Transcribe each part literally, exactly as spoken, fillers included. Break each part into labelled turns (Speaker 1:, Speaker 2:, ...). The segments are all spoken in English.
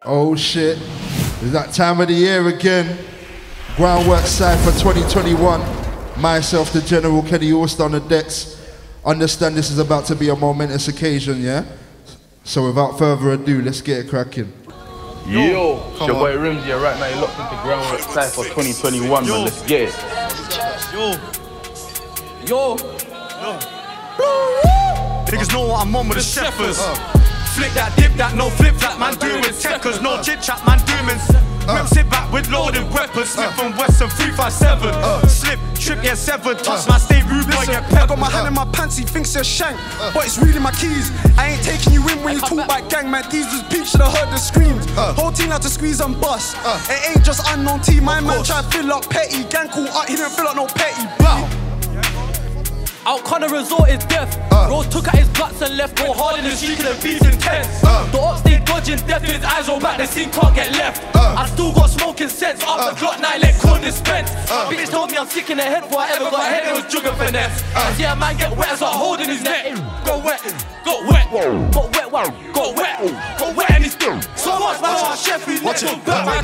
Speaker 1: Oh shit, it's that time of the year again. Groundwork Cypher twenty twenty-one. Myself, the General Kenny Allstar on the decks. Understand this is about to be a momentous occasion, yeah? So without further ado, let's get it cracking.
Speaker 2: Yo, it's your boy Rims here right now. You're locked into Groundwork Cypher twenty twenty-one, man. Let's get it.
Speaker 3: Yo.
Speaker 4: Yo.
Speaker 3: Yo. Niggas know what I'm on with the Shepherds.
Speaker 4: Uh.
Speaker 3: Flip that, dip that, no flip that, man doing techers. No chit chat, man doing. Uh. Sit back with loaded weapons. Smith uh. and Wesson three five seven. Uh. Slip, trip, get severed. Touch uh. my stay rude, boy, get peppered. I got my hand in my pants, he thinks it's shank. Uh. But it's really my keys. I ain't taking you in when you talk about gang, man. These was peeps, should've heard the screams. Uh. Whole team had to squeeze and bust. Uh. It ain't just unknown team. My man tried to fill up petty. Gang call up, he didn't fill up no petty. Bow.
Speaker 4: Out Connor resort is death. Uh. Rose took out his guts and left. Go hard in the street and the beats intense. Uh. The ops they dodging death. His eyes roll back, the scene can't get left. Uh. I still got smoking sense. Up uh. the clock nine, let cold dispense. Uh. Bitch told me I'm sick in the head. Before I ever got ahead, it was jugger finesse. Uh. I see a man get wet as I'm holding his neck. Go wet, got wet, got wet, wow, got wet, got wet, and he's still so much man on chef. He's next to back, man,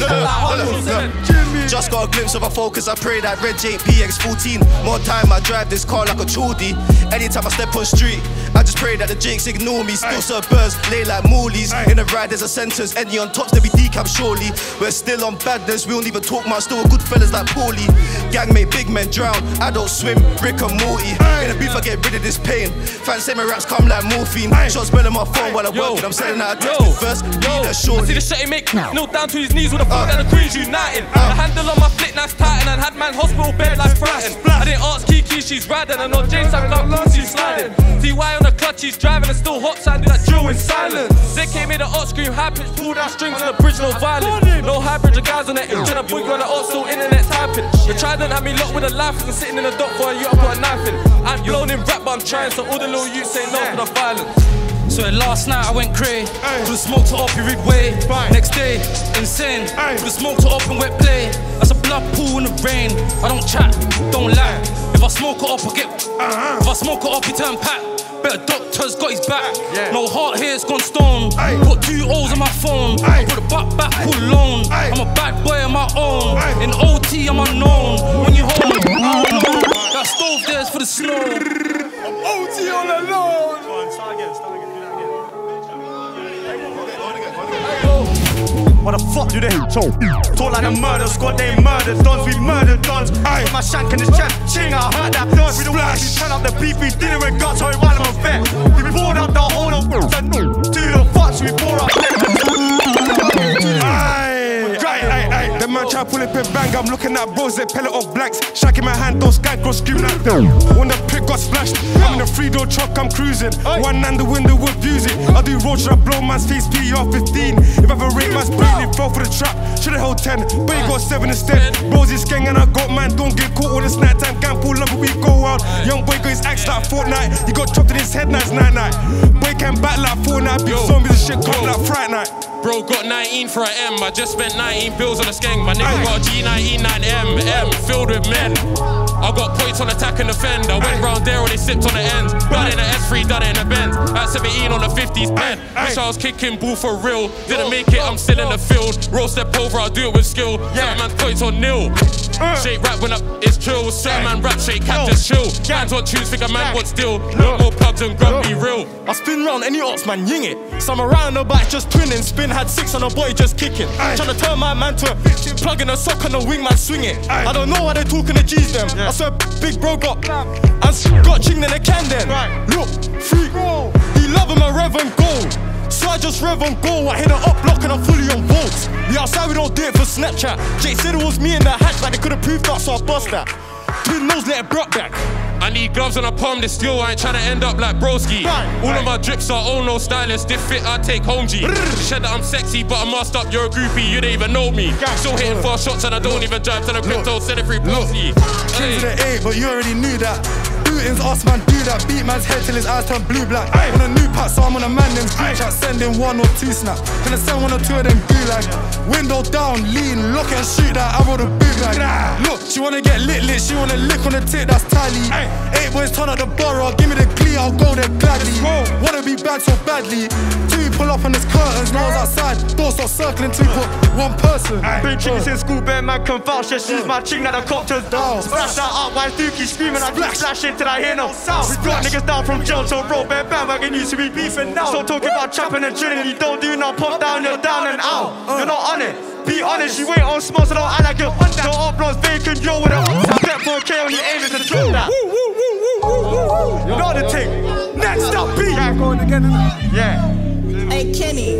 Speaker 5: just got a glimpse of a focus. I pray that Red J P X fourteen. More time I drive this car like a chuddy. Anytime I step on street, I just pray that the Jakes ignore me. Still serve birds, lay like moolies. In the ride there's a sentence, any on tops, they be decap surely. We're still on badness, we don't even talk much. Still a good fellas like Paulie. Gang made big men drown, I don't swim, Rick and Morty. In the beef I get rid of this pain. Fans say my raps come like morphine. Shots smelling my phone while I'm working. I'm selling out a text first, yo. I see
Speaker 4: the shit he make, kneel down to his knees with a fuck and the Queens united. The handle on my flick, nice tighten, and had man hospital bed like frightened. I didn't ask Kiki, she's riding, and no James, I'm like, she's sliding. T Y on the clutch, he's driving, and still hot sound, do that drill in silence. They came in the art scream, high pitch, pull down strings on the bridge, no violence. No hybrid, the guys on the edge, and a boogie on the art, still internet typing. The trident had me locked with a life, and sitting in the dock for a year, I put a knife in. I'm blown in rap, but I'm trying, so all the little youths say no for the violence.
Speaker 6: So last night I went cray, to the smoke to up, you read way. Next day, insane, to the smoke to up and wet play. That's a blood pool in the rain. I don't chat, don't lie. If I smoke it up, I get. Uh-huh. If I smoke it up, he turn pack. Better doctor's got his back. Yeah. No heart here, it's gone stone. Aye. Put two O's on my phone. Aye. Put a butt back all alone. Aye. I'm a bad boy on my own. Aye. In O T, I'm unknown. When you hold me, I don't know. That stove there's for the snow.
Speaker 3: I'm O T all alone. Come on, start again, start again. What the fuck do they talk? Talk like a murder squad, they murder dons, we murder dons. Aye, my shank in his chest, ching, I heard that dance. We don't want to turn up the beef, we did it with guts, so we while I'm a vet. We poured up the whole of the the fucks, we pour up. Aye, aye, aye, aye. The man try pull up and bang, I'm looking at bros, they pellet off blacks. Shaking my hand, those skank girls screaming at them. When the pick got splashed, I'm in a three door truck, I'm cruising. One and the window would fuse it. I do road trip, blow man's face, P off fifteen. If I ever rate man's brain, he fell for the trap. Should've held ten, but he got seven instead. Bros is gang and I got man, don't get caught with this night time. Gang pull up, we go out. Young boy got his axe like Fortnite. He got chopped in his head, now it's night night. Boy came back like Fortnite, big zombies and shit come like Fright Night.
Speaker 7: Bro got nineteen for an M, I just spent nineteen bills on a skeng. My nigga got a G nineteen nine M, M, filled with men. I got points on attack and defend. I went round there or they sipped on the ends. Done it in a S three, done it in a Benz. At seventeen on the fifties pen. Wish I was kicking ball for real. Didn't make it, I'm still in the field. Roll step over, I'll do it with skill. Certain man's points on nil. Shake rap when up, it's chill. Certain man rap, shake cap, just chill. Man's want tunes, think a man wants still. Look more plugs and grub, be real.
Speaker 3: I spin round any ops, man, ying it. Some around the bike just twinning. Spin had six on a boy just kicking. Tryna turn my man to a plug in a sock on the wing, man, swing it. I don't know why they talking to G's them. I swear big bro got and got chinged in the can then. Look, freak, he love him a rev and gold. So I just rev on go, I hit an up block and I'm fully on volts. We outside, we don't do it for Snapchat. Jay said it was me in the hatch, like they could've proved that, so I bust that. Twin nose, let it brought back.
Speaker 7: I need gloves on a palm, this still, I ain't tryna end up like broski.
Speaker 3: Right,
Speaker 7: All
Speaker 3: right.
Speaker 7: of my drips are all no stylist, if fit I take home G. Shed that I'm sexy, but I'm masked up, you're a groupie, you don't even know me. Still hitting four shots and I don't even drive to the crypto, sell it free pussy.
Speaker 3: King to the eight, but you already knew that. shootings, ask man do that. Beat man's head till his eyes turn blue black. On a new pack, so I'm on a man named group chat, sending one or two snap. Gonna send one or two of them gulag. Window down, lean, look and shoot that. I roll the boot like. Look, she wanna get lit lit, she wanna lick on the tit, that's tally. Eight boys turn up the borough, give me the glee, I'll go there gladly. Wanna be bad so badly. Two pull up on this curtains, nose outside, doors start circling, two put one person.
Speaker 8: Been chickies in school, bare man can vouch. Yeah, she's my chick, now the copter's down. Splash that up, while Dookie screaming, I keep flashing till I hear no sound. We brought niggas down from jail to roll, bare bandwagon used to be beefing now. So talking about trapping and drilling, you don't do no pop down, you're down and out. You're not on it. Be honest, you ain't on small, so don't act like you're on that. Don't uploads vacant, yo, with a step four K on your aim is to drop that. You know the thing. Next up, B. Yeah, going again. Yeah.
Speaker 9: Hey, Kenny.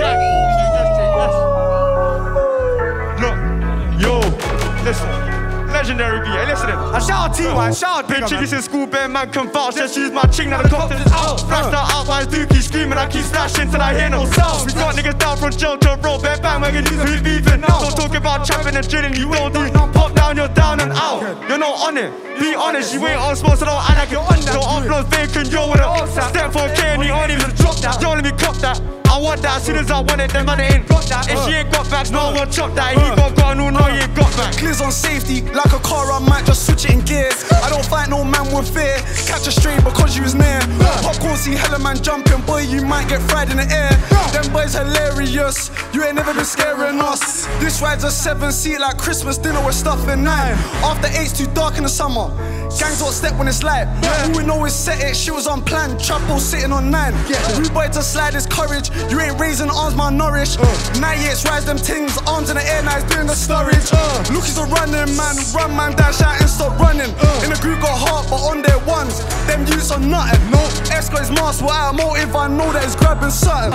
Speaker 8: Look, yo, listen. Legendary B, hey, listen. I shout out T Y, shout out Big Chickies in school, bare man can vouch. Just use my chick, now the copter's out. Flash that out, while Dookie screaming, I keep flashing till I hear no sound. We got niggas down from jail to roll, bare bandwagon used to be beefing now. Don't talk about trapping and drilling, you don't do pop down, you're down and out. You're not on it. Be honest, you ain't on small, so don't act like you're on that. Don't upload vacant, yo, with a step for a K and he ain't even drop that. Don't let me cop that. I want that as soon as I want it, them man ain't got that. If she ain't got backs, no one chop that. He got gun, no, no, he ain't got back.
Speaker 10: Clears on safety, like a car, I might just switch it in gears. I don't fight no man with fear. Catch a stray because you was near. Popcorn, see hella man jumping, boy, you might get fried in the air. Them boys hilarious, you ain't never been scaring us. This ride's a seven seat like Christmas dinner with stuff in nine. After eight's too dark in the summer. Gangs don't step when it's light. All we know is set it, she was on plan. Trouble sitting on nine. We boy to slide his courage. You ain't raising arms malnourished. ninety-eights rise them things, arms in the air, now he's doing the storage. Look, he's a running man, run man down, shout and stop running. In the group got heart, but on their ones, them youths are nothing. No, X got his mask without motive, I know that he's grabbing something.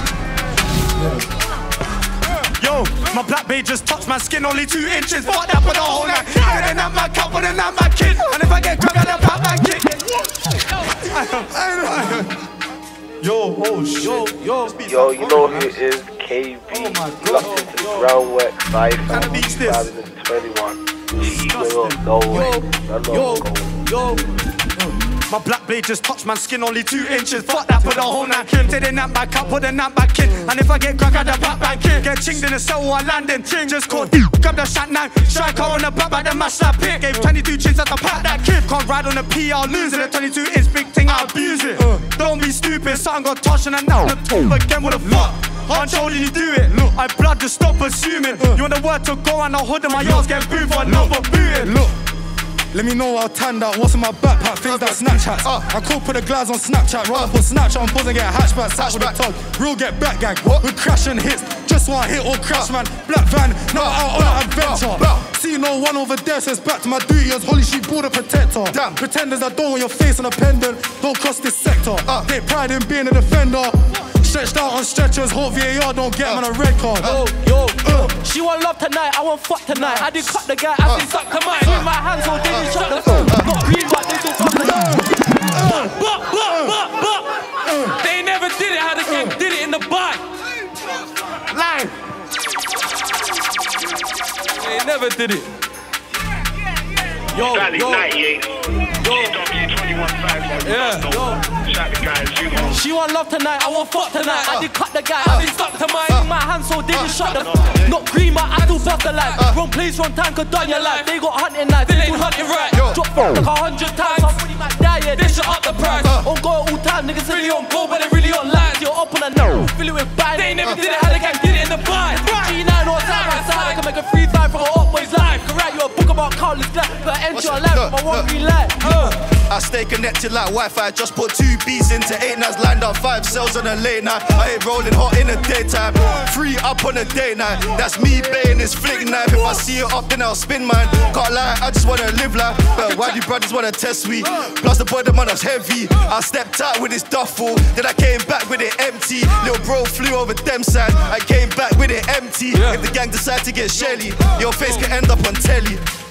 Speaker 8: Yo, my black babe just touched my skin, only two inches. Fuck that for the whole night. And then I'm my cup, but then I'm my kid. And if I get grabbed, I'll pop my kick. Yo, oh shit. Yo, yo,
Speaker 11: yo, you know who it is? K B.
Speaker 8: Oh my God.
Speaker 11: Locked into the Groundwork Cypher
Speaker 8: twenty
Speaker 11: twenty-one. She will go away.
Speaker 8: Yo, yo, yo. My black blade just touched my skin, only two inches. Fuck that for the whole night. Take the nap back up, put the nap back in. And if I get crack, I pop back in. Get chinged in the cell while landing. Ching just caught, grab the shot now. Striker on the back, back the mash that pick. Gave twenty-two chins at the pack that kid. Can't ride on the P, I'll lose it. The twenty-two inch big thing, I'll abuse it. Uh, don't be stupid, something got touched and I now the top again with a fuck. I told you to do it. Look, I blood just stop assuming. Uh, you want the word to go and the hood and my yards get booed for another booting.
Speaker 3: Look. Let me know how tanned out, what's in my backpack, things that Snapchat. Uh, I could put the glass on Snapchat, rather put Snapchat on pause and get a hatchback, sat with a tug. Real get back gang, what? With crashing hits, just one hit or crash man. Black van, now out on an adventure. See no one over there, says back to my duty as Holy Sheep border protector. Damn. Pretenders that don't want your face on a pendant, don't cross this sector. Uh, Take pride in being a defender. Stretched out on stretchers, hope V A R don't get uh, man a red card.
Speaker 4: Yo, yo, yo. Uh, she want love tonight, I want fuck tonight. I did cut the guy, I did suck to mine. In my hands, so they didn't shut the phone. Not green, but they don't fuck tonight. But, but, but, but, they never did it how the gang did it in the bar. Line. They never did it. Yo, yo, yo. Yeah, yo. She want love tonight, I want fuck tonight. I did cut the guy, I been stuck to mine. In my hands, so they just shut the f. Not green, but I do bust the life. Wrong place, wrong time, could done your life. They got hunting knives, they ain't hunting right. Drop f like a hundred times, somebody might die, yeah, they shut up the price. On go all time, niggas really on go, but they really on lines. You're up on a no, fill it with bang. They ain't never did it, how the gang did it in the bar. G nine or side by side, I can make a free five from an up boy's life. Can write you a book about countless glass, but enter your life from a one green light.
Speaker 5: I stay connected like Wi-Fi, just put two B's into eight nights, lined up five cells on a late night. I ain't rolling hot in the daytime, free up on a day night. That's me baying this flick knife. If I see it up, then I'll spin mine. Can't lie, I just wanna live life, but why do you brothers wanna test me? Plus the boy, the man was heavy. I stepped out with his duffel, then I came back with it empty. Little bro flew over them side, I came back with it empty. If the gang decide to get shelly, your face can end up on telly.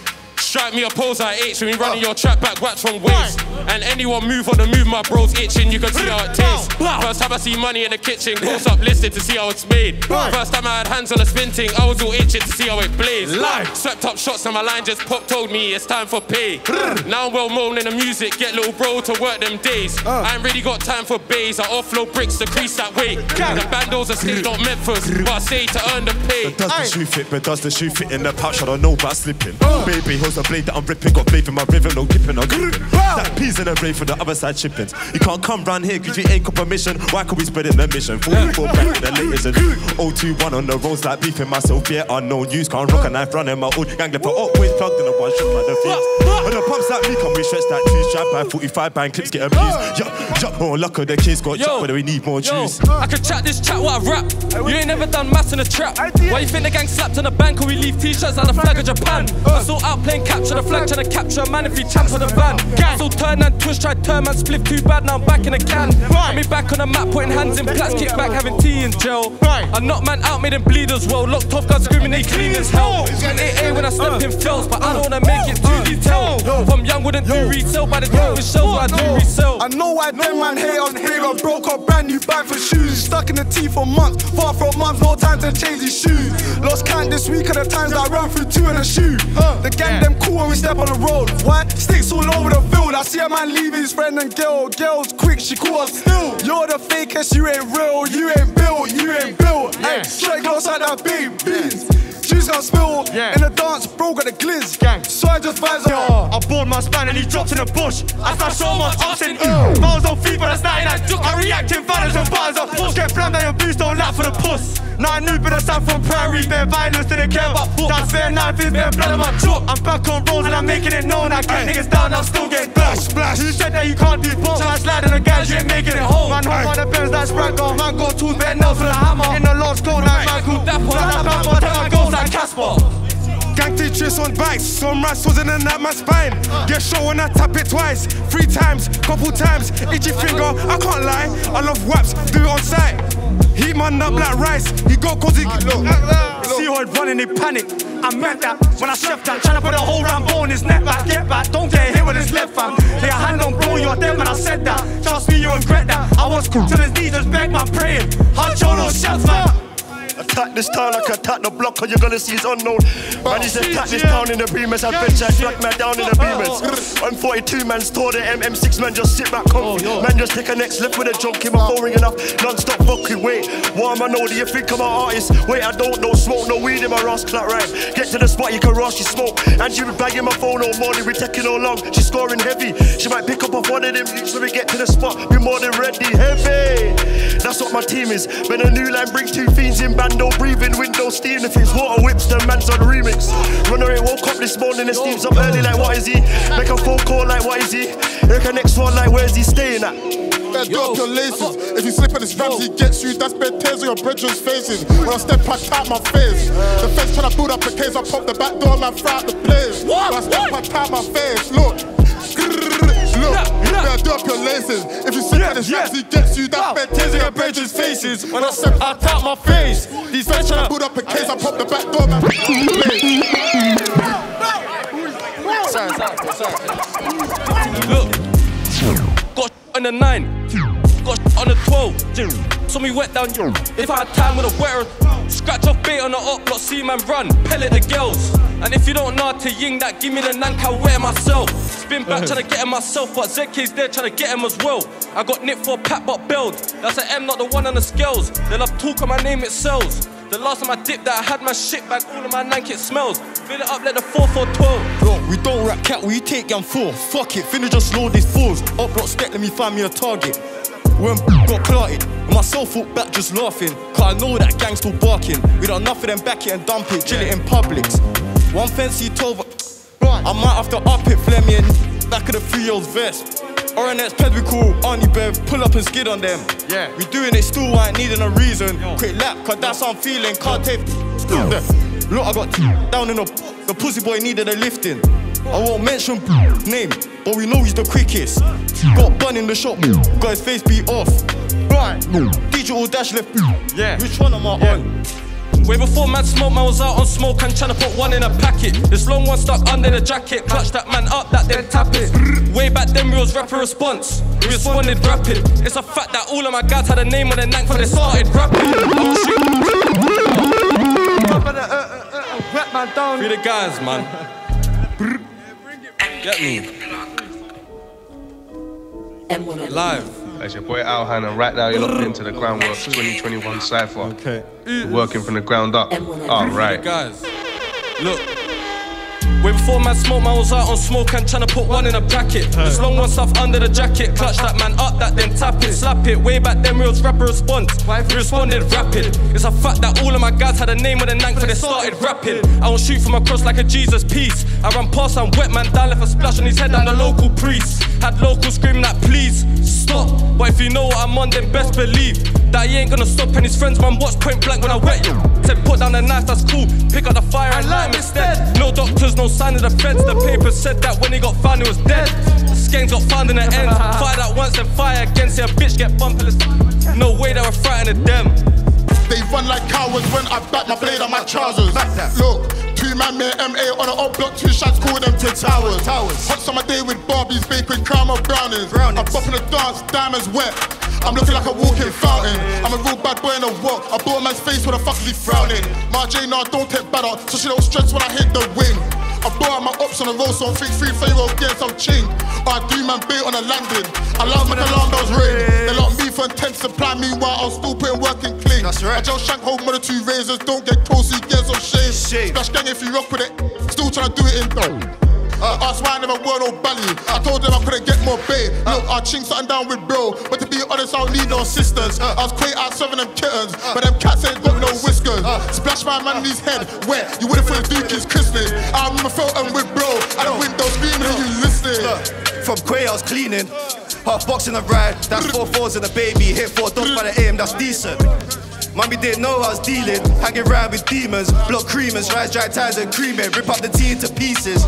Speaker 7: Strike me a pose I H when we running your trap back, watch from waist. And anyone move on the move, my bro's itching, you can see how it tastes. First time I see money in the kitchen, close up listed to see how it's made. First time I had hands on a spin thing, I was all itching to see how it blazed. Swept up shots and my line just popped, told me it's time for pay. Now I'm well known in the music, get little bro to work them days. I ain't really got time for bays, I offload bricks to crease that weight. The bandos are stayed on Memphis, but I say to earn the pay.
Speaker 9: But does the shoe fit, but does the shoe fit in the pouch? I don't know about slipping. Baby, holds a blade that I'm ripping, got blade in my rhythm, no dipping, no gripping. That peas in the rain for the other side chippings. You can't come round here cause we ain't got permission. Why could we spread it the mission? forty-four back in the latest and oh two one on the roads like beefing myself. Yeah, unknown use, can't rock a knife running my old gang left for always plugged in the one shot by the fiends. When the pumps like me come, we stretch that two strap by forty-five bang clips get abused. Yup, yup, more luck of the kids got yup, but we need more juice.
Speaker 4: I can chat this chat what I rap. You ain't never done maths in a trap. Why you think the gang slapped on the bank or we leave t-shirts like the flag of Japan? I saw out playing capture the flag, trying to capture a man if he champs on the van. So turn and twist, try turn man, split too bad, now I'm back in the can. Got me back on the map, putting hands in plats, kick back, having tea in jail. I knock man out, made him bleed as well. Locked off, gun screaming, they clean as hell. A A when I step in fells, but I don't wanna make it too detailed. From young wouldn't do retail, by the time with shells, I do resell.
Speaker 10: I know why them man hate us big, I broke up brand new bag for shoes. Stuck in the teeth for months, far from months, no time to change his shoes. Lost count this week of the times I run through two in a shoe. The gang them cool when we step on the road. Why? Sticks all over the field. I see a man leave his friend and girl. Girl's quick, she call us still. You're the fakest, you ain't real, you ain't built, you ain't built. Hey, straight close like that big beans. Juice got spill yeah. in the dance, bro got the glizz. Gang. So I just vibes up.
Speaker 8: I bored my span and he dropped in the bush. I start so much option. Miles on feet, but that's not in that juke. I react in violence and bars up. Push get flammed on your boost, don't laugh for the puss. Now I knew better sound from Prairie, bare violence, didn't care about book. That's fair knife, is bare blood on my chalk. I'm back on rolls and I'm making it known. I get niggas down, I'm still getting splash, splash. Who said that you can't do both? So I slide on the guys, you ain't making it home. Man, home on the Benz, that's right, go. Man, go two bare nails for the hammer. In the last goal, like Michael Dapper. That bad boy, tell my goals like Casper.
Speaker 3: Gang Tetris on bikes, some rats wasn't in that my spine. Get show when I tap it twice, three times, couple times. Itchy finger, I can't lie. I love waps, do it on sight. Heat man up like rice, he go cause he look.
Speaker 8: See how it running, they panic. I meant that when I chef that, tryna put a whole Rambo in his neck back. Get back, don't get hit with his left fam. Lay a hand on bro, you're dead when I said that. Trust me, you regret that. I was cool to his knees, just beg my praying. Hunch on those shots, man.
Speaker 9: Attack this town like attack the block, cause you're gonna see it's unknown. Man, he said attack this town in the Beamers. I bet you I track man down in the Beamers. On forty-two man's tore the M M six man just sit back comfy. Man just take a next left with a junk, keep my phone ringing up. Non-stop fucking wait. What am I know? Do you think I'm an artist? Wait, I don't know. Smoke no weed in my Ross clout right. Get to the spot, you can rush, you smoke. And she be bagging my phone all morning, we taking all long. She's scoring heavy. She might pick up off one of them leaks when we get to the spot. Be more than ready, heavy. That's what my team is. When a new line bring two fiends in bando, breathing window steam. If it's water whips, then man's on the remix. Runner ain't woke up this morning, the steam's up early like what is he? Make a phone call like what is he? Make a next one like where's he staying at?
Speaker 12: Better drop your laces. If you slip on his rams, he gets you. That's bed tears on your brethren's faces. When I step, I tap my face. The fence tryna build up a case, I pop the back door, man, fry out the place. When I step, I tap my face. Look, look, better drop your laces. If you slip on his rams, he gets you. That's bed tears on your brethren's faces. When I step, I tap my face. These fence tryna build up a case, I pop the back door, man, fry out the place.
Speaker 4: Sorry, sorry, sorry. Look, got on the nine, got on the twelve. So me wet down you. If I had time with a wetter, scratch off bait on the up block, see man run, pellet the girls. And if you don't know how to ying that, give me the nank, I'll wear myself. Spin back trying to get him myself, but Z K's there trying to get him as well. I got nipped for a pat but build. That's an M, not the one on the scales. They love talk on my name, it sells. The last time I dipped that, I had my shit back, all of my nank, it smells. Fill it up, let the four four twelve.
Speaker 13: Look, we don't rap cat, we take gun four. Fuck it, finna just load these fours. Up block step, let me find me a target. When got clarted, and myself walk back just laughing. Cause I know that gang's still barking. We done enough of them back it and dump it, chill it in Publix. One fancy twelve, I might have to up it, flare me in back of the three-year-old's vest. R N X pedicle, Auntie Bev, pull up and skid on them. Yeah, we doing it still, I ain't needing a reason. Yo. Quick lap, cause that's how I'm feeling, can't take Look, I got down in the, the pussy boy needed a lifting. I won't mention name, but we know he's the quickest. Got bun in the shop, got his face beat off. Right, digital dash left. Yeah, which one am I on?
Speaker 4: Way before man smoke, man was out on smoke and tryna put one in a packet. This long one stuck under the jacket, clutch that man up, that then tap it. Way back then we was rapid response, we responded rapid. It's a fact that all of my guys had a name on the neck when they started rapping. Free the guys, man. Get me. Live.
Speaker 14: That's your boy Alhan, and right now you're locked into the Groundworks twenty twenty-one Cypher.
Speaker 4: Okay.
Speaker 14: Working from the ground up. Alright.
Speaker 4: Guys, look. Way before man smoke, man was out on smoke and tryna put one in a bracket. This long one stuff under the jacket, clutch that man up, that then tap it, slap it. Way back then we was rapid response, we responded rapid. It's a fact that all of my guys had a name on the neck when they started rapping. I don't shoot from across like a Jesus piece. I run past and wet man down, left a splash on his head and the local priest. Had locals screaming that please stop. But if you know what I'm on, then best believe that he ain't gonna stop. And his friends man watch point blank when I wet you. Said put down the knife, that's cool. Pick up the fire and light him instead. No doctors, no sign of the feds. The paper said that when he got found, he was dead. The skanks got found in the end. Fired at once and fire again. See a bitch get bumped. No way that we're frightened of them.
Speaker 12: They run like cowards when I back my blade on my trousers. Look, two man made M A on an old block, two shots call them to towers. Hot summer day with Barbies, baked with caramel brownies. I'm bopping the dance, diamonds wet. I'm looking like a walking fountain. I'm a real bad boy in a walk. I blow a man's face, what the fuck is he frowning? My J nah don't take better, so she don't stress when I hit the wing. I blow out my ops on the road, so I'm free, free flavor again, some ching. Or I do man bait on a landing. I love when the alarm bells ring. They lock me for intense supply, meanwhile I was still putting work in clean. That's right. I just shank home with the two razors, don't get close, you get some shame. Splash gang if you rock with it, still trying to do it in dough. Uh, ask why I never wore no belly. I told them I couldn't get more bait. Look, I ching something down with bro, but to be honest, I don't need no assistance. I was quite out serving them kittens, but them cats ain't got no whiskers. Splash my man in his head wet, you wouldn't feel the Duke is Christmas. I remember Felton with bro, at the window screaming and you listening.
Speaker 5: From Quay I was cleaning, half box in the ride, that's four fours in the baby, hit four dogs by the aim, that's decent. Mommy didn't know I was dealing, hanging around with demons, block creamers, rise dry ties and cream it, rip up the tea into pieces.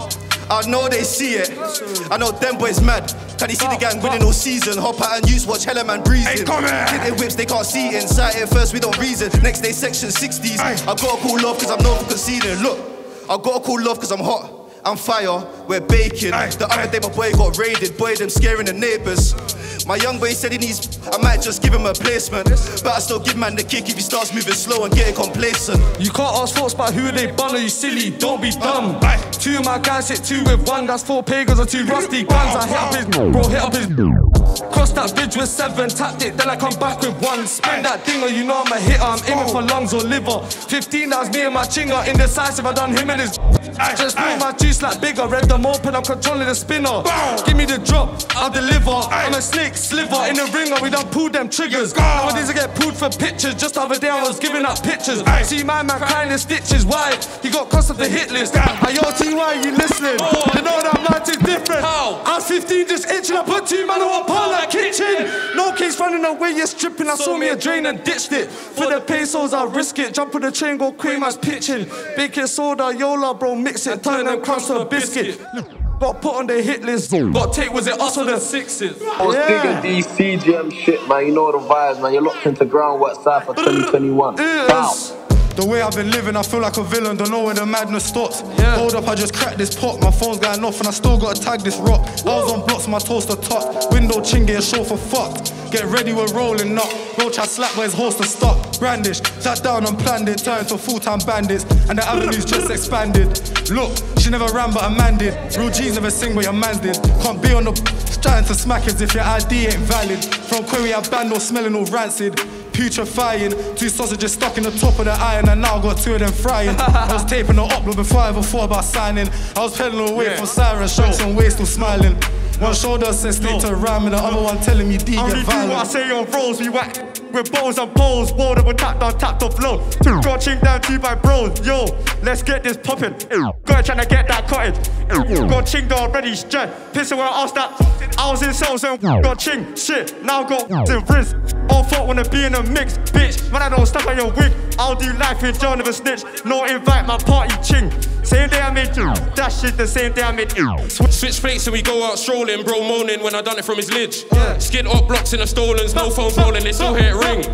Speaker 5: I know they see it, I know them boys mad. Can you see the gang winning all season? Hop out and use, watch hella man breezing. Hitting whips, they can't see it inside it. First we don't reason, next day section sixties. I gotta call love cause I'm known for conceding. Look, I gotta call love cause I'm hot, I'm fire, we're baking. The other day my boy got raided, boy them scaring the neighbours. My young boy said he needs, I might just give him a placement, but I still give man the kick if he starts moving slow and getting complacent.
Speaker 4: You can't ask thoughts about who they bun, are you silly? Don't be dumb. Two of my guys hit two with one, that's four pagans and two rusty guns. I hit up his bro, hit up his cross that bridge with seven, tapped it, then I come back with one. Spin that thing or you know I'm a hitter, I'm aiming for lungs or liver. Fifteen, that was me and my chinga, indecisive, I done him and his just move my juice like bigger, rev them open, I'm controlling the spinner. Give me the drop, I'll deliver. I'm a snake sliver in the ringer, we done pulled them triggers. Nowadays I get pulled for pictures, just the other day I was giving up pictures. See my man crying in stitches, why? He got cost of the hit list. Hey yo T Y, you listening? You know that life is different. How? I was fifteen just itching, I put two man on a pole like kitchen. No case running away, you're stripping. I saw me a drain and ditched it. For the pesos I risk it, jump on the train, go queen man's pitching. Baking soda, Yola bro, mix it, turn them crumbs to a biscuit. Got put on the hit list, got take, was it us or the sixes?
Speaker 11: I was digging these C G M shit, man, you know the vibes, man. You're locked into Groundwork Cypher twenty twenty-one. Wow.
Speaker 13: The way I've been living, I feel like a villain, don't know where the madness stops. Yeah. Hold up, I just cracked this pot, my phone's going off and I still gotta tag this rock. I was on blocks, my toaster top, window chin, get a chauffeur fucked. Get ready, we're rolling up. Roach, I slap where his horse to stop. Brandish, sat down and planned it, turned to full-time bandits, and the avenue's just expanded. Look, she never ran but a man did. Real G's never sing but your man did. Can't be on the trying to smack as if your I D ain't valid. From Query, I banned all smelling all rancid. Putrefying, two sausages stuck in the top of the iron, and now I got two of them frying. I was taping the upload before I ever thought about signing. I was pedaling away yeah. from Siren, shots on waist, still smiling. One shoulder says stay to rhyme, and the other one telling me D get violent. I only do what I say on rolls, we whack with bows and poles. Wall that we tapped on, tapped off low. Got ching down two by bros, yo, let's get this poppin'. Got trying to get that cottage. Got chinged already, straight. Pissing when I asked that. I was in souls and got ching, shit, now got the wrist. All thought wanna be in a mix, bitch. Man, I don't stuck on your wig. I'll do life in jail, never snitch. No invite, my party ching. Same day I made you, that shit the same day I made you.
Speaker 7: Switch plates and we go out strolling, bro moaning when I done it from his lidge. Yeah. Skin up blocks in the stolens, no phone rolling, they still hear it ring.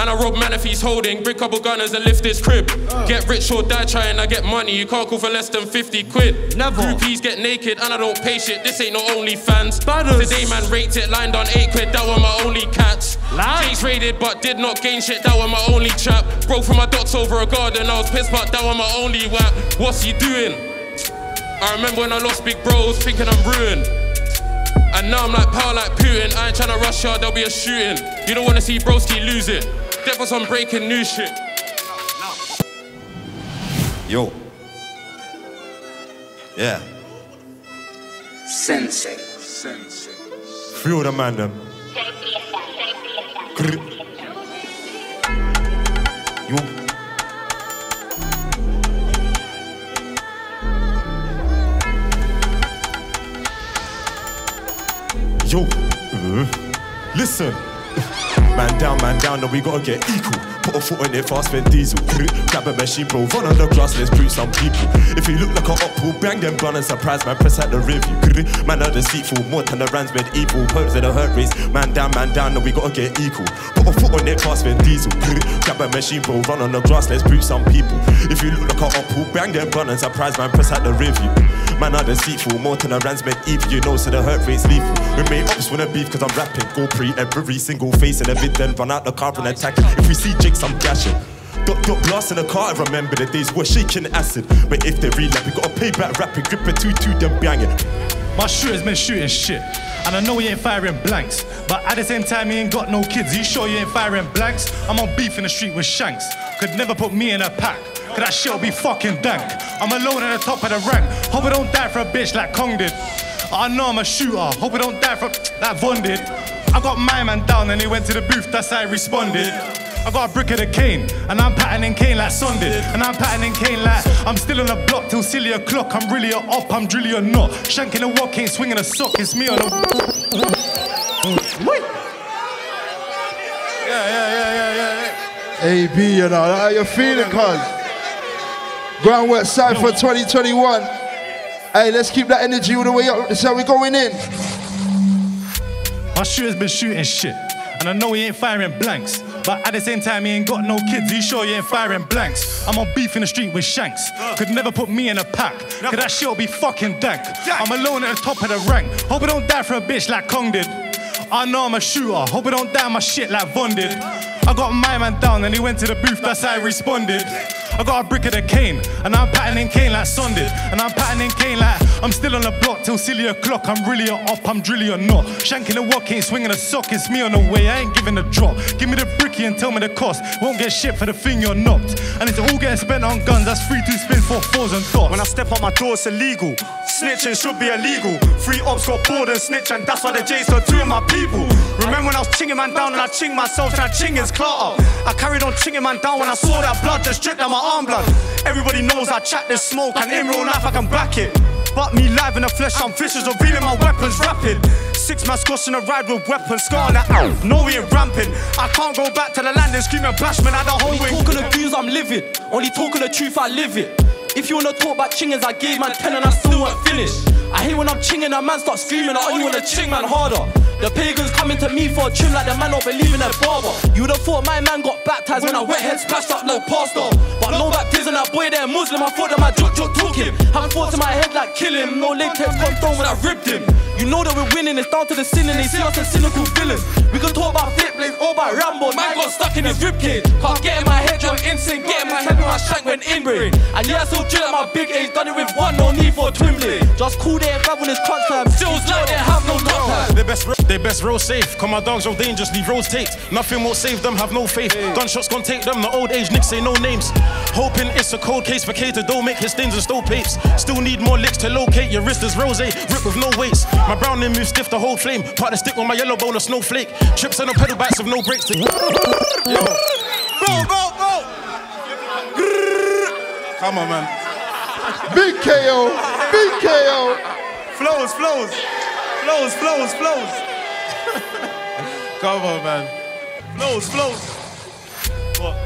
Speaker 7: And I rob man if he's holding. Bring couple gunners and lift his crib. Get rich or die trying, I get money. You can't call for less than fifty quid. Never. Groupies get naked and I don't pay shit. This ain't no OnlyFans. Today man rates it, lined on eight quid. That were my only cats. Case raided but did not gain shit. That were my only chap. Broke from my dots over a garden. I was pissed but that were my only whack. What's he doing? I remember when I lost big bros, thinking I'm ruined. And now I'm like power like Putin. I ain't tryna rush ya, there'll be a shooting. You don't wanna see broski lose it. That was some breaking news shit.
Speaker 15: Yo. Yeah.
Speaker 16: Sensei. Sensei.
Speaker 15: Free all the man them. Yo. Yo. Uh, listen. Man down, man down, now we gotta get equal. Put a foot on it, fast spend diesel. Grab a machine, bro, run on the grass, let's prove some people. If you look like a up, we'll bang them blunt and surprise, man, press out the review. Man are deceitful, more than the rands made evil. Purpose in a hurt race, man down, man down, now we gotta get equal. Put a foot on it, fast spend diesel. Grab a machine, bro, run on the grass, let's prove some people. If you look like a up, we'll bang them blunt and surprise, man, press out the review. Man are deceitful, more than the rands made evil. You know, so the hurt rate's lethal. We make ops wanna beef, cause I'm rapping. Go pre every single face in a bit, then run out the car and attack. If we see jigs, I'm gashing. Dot dot blast in the car, I remember the days we're shaking acid. But if they relap, we gotta pay back rapid, grip a two two, then bang it.
Speaker 17: My shooter's been shooting shit, and I know he ain't firing blanks. But at the same time, he ain't got no kids. You sure you ain't firing blanks? I'm on beef in the street with Shanks. Could never put me in a pack, cause that shit'll be fucking dank. I'm alone at the top of the rank. Hope I don't die for a bitch like Kong did. I know I'm a shooter, hope I don't die for like Von did. I got my man down and he went to the booth, that's how I responded. I got a brick of the cane, and I'm patterning cane like Son did. And I'm patterning cane like I'm still on the block till silly o'clock. I'm really a op, I'm drilly or not. Shanking a walk, ain't swinging a sock, it's me on the.
Speaker 1: Yeah, yeah, yeah, yeah, yeah. A B, you know, how you feeling, cuz? Groundwork Cypher twenty twenty-one. Hey, let's keep that energy all the way up. This is how we going in.
Speaker 17: My shooter's been shooting shit, and I know he ain't firing blanks. But at the same time, he ain't got no kids. You sure he ain't firing blanks? I'm on beef in the street with Shanks. Could never put me in a pack, cause that shit'll be fucking dank. I'm alone at the top of the rank. Hope I don't die for a bitch like Kong did. I know I'm a shooter. Hope I don't die my shit like Von did. I got my man down and he went to the booth, that's how I responded. I got a brick of the cane, and I'm patterning cane like Son did. And I'm patterning cane like I'm still on the block till silly o'clock. I'm really a op, I'm drilly or not. Shanking a walk, ain't swinging a sock. It's me on the way, I ain't giving a drop. Give me the bricky and tell me the cost. Won't get shit for the thing you're knocked. And it's all getting spent on guns, that's free two spins for fours and dots.
Speaker 8: When I step on my door, it's illegal. Snitching should be illegal. Three ops got bored and snitch, and that's why the J's got two of my people. Remember when I was chinging man down and I ching myself, and I ching his clot up. I carried on chinging man down when I saw that blood just drip down my arm blood. Everybody knows I chat this smoke, and in real life I can back it. But me live in the flesh, I'm vicious, revealing my weapons rapid. Six man squashing a ride with weapons, scarring that out. No, we ain't ramping. I can't go back to the land and screaming bashment at the whole way.
Speaker 6: Only talking the views, I'm livid. Only talking the truth, I live it. If you wanna talk about chingers, I gave man ten and I still weren't finished. I hate when I'm chinging and man start screaming, I only wanna ching man harder. The pagans coming to me for a trim like the man don't believe in their barber. You would've thought my man got baptized when I wet head splashed up like pastor. But no baptism, that boy there Muslim, I thought that my joke joke took him. Have thoughts in my head like kill him, no latex condom when I ripped him. You know that we're winning, it's down to the sin and they see us as cynical villains. We can talk about flip blades or about Rambo, man got stuck in his ribcage. Can't get in my head, you're insane, get in my head when my shank went in brain. And yeah, I still drill at my big age, done it with one, no need for a twin blade. Just cool there, grab when it's crunch time, still like they have no knock time.
Speaker 18: They best, they best roll safe, cause my dogs are dangerous, leave roads taped. Nothing will save them, have no faith. Gunshots gon' take them, the old age nicks say no names. Hoping it's a cold case for Cater, don't make his stains and stove papes. Still need more licks to locate, your wrist is rose, rip with no weights. My browning moves stiff to hold flame, part the stick on my yellow bone, a snowflake. Trips and no pedal bikes with no brakes to... Yo.
Speaker 8: Go, go, go!
Speaker 18: Come on, man.
Speaker 1: Big K O, big K O.
Speaker 8: Flows, flows, flows, flows, flows.
Speaker 18: Come on, man.
Speaker 8: Flows, flows. What?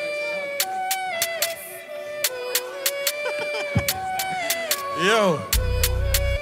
Speaker 18: Yo.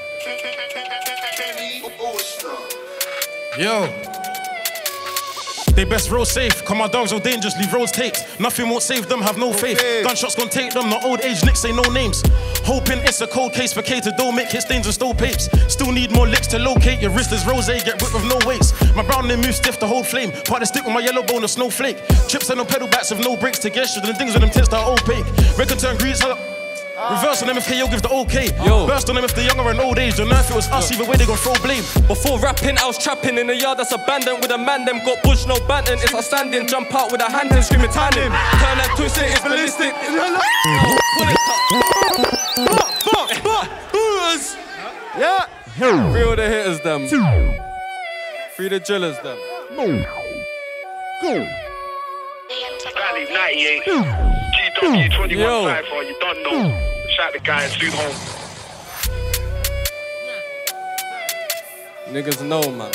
Speaker 18: Yo. They best roll safe, cause my dogs are dangerous, leave roads taped. Nothing won't save them, have no faith. Gunshots gon' take them, the old age nicks say no names. Hoping it's a cold case for Cater, don't make hit stains and stove papes. Still need more licks to locate, your wrist is rose, get whipped with no weights. My brown name moves stiff to hold flame. Part the stick with my yellow bone, a snowflake. Chips and no pedal backs with no brakes to gesture, the things with them tents that are opaque. Reckon turn greets up. Reverse on them if K O gives the okay. Yo. Burst on them if they're younger and old age. Don't know if it was us, either way they gon' throw blame.
Speaker 4: Before rapping, I was trapping in a yard that's abandoned with a man. Them got bush, no banting. It's a standing, jump out with a hand and screaming time him. Turn and twist it, it's ballistic. Yeah. Free all the hitters, them. Free the drillers, them. Go.
Speaker 16: ninety-eight. G W twenty-one Cypher, you don't know. Shout the guy and shoot home.
Speaker 4: Niggas know, man.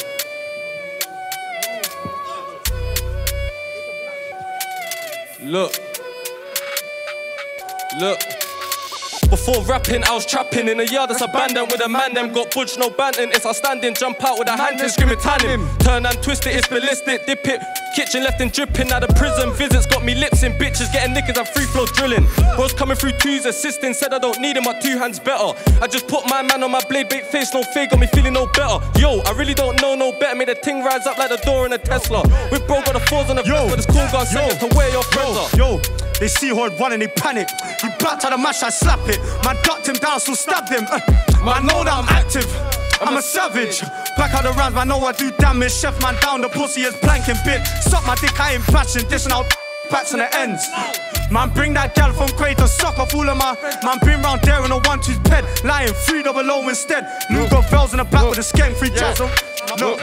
Speaker 4: Look. Look. Before rapping, I was trapping in a yard that's abandoned with a man. Them got budge, no banting. It's our standing, jump out with a hand and screaming tan him. Turn and twist it, it's ballistic. Dip it, kitchen left and dripping. Out of prison visits got me lips in bitches getting knickers and free flow drilling. Bros coming through twos, assisting. Said I don't need him, my two hands better. I just put my man on my blade, bait face, no fake, got me feeling no better. Yo, I really don't know no better. Made the ting rise up like the door in a Tesla. With bro got the fours on the back, but this cool guard seconds to where your friends are.
Speaker 8: Yo. They see hard one and they panic. He back to the mash, I slap it. Man ducked him down, so stabbed him. Uh, man know that I'm active. I'm a savage. Back out the rounds, man know I do damage. Chef man down, the pussy is planking bit. Suck my dick, I ain't bashing. Dishing out bats on the ends. Man bring that gal from Quay to suck off all of my. Man been round there in a one-two's bed. Lying three double O instead. Luke got bells in the back with a skank, free jazz on. Look,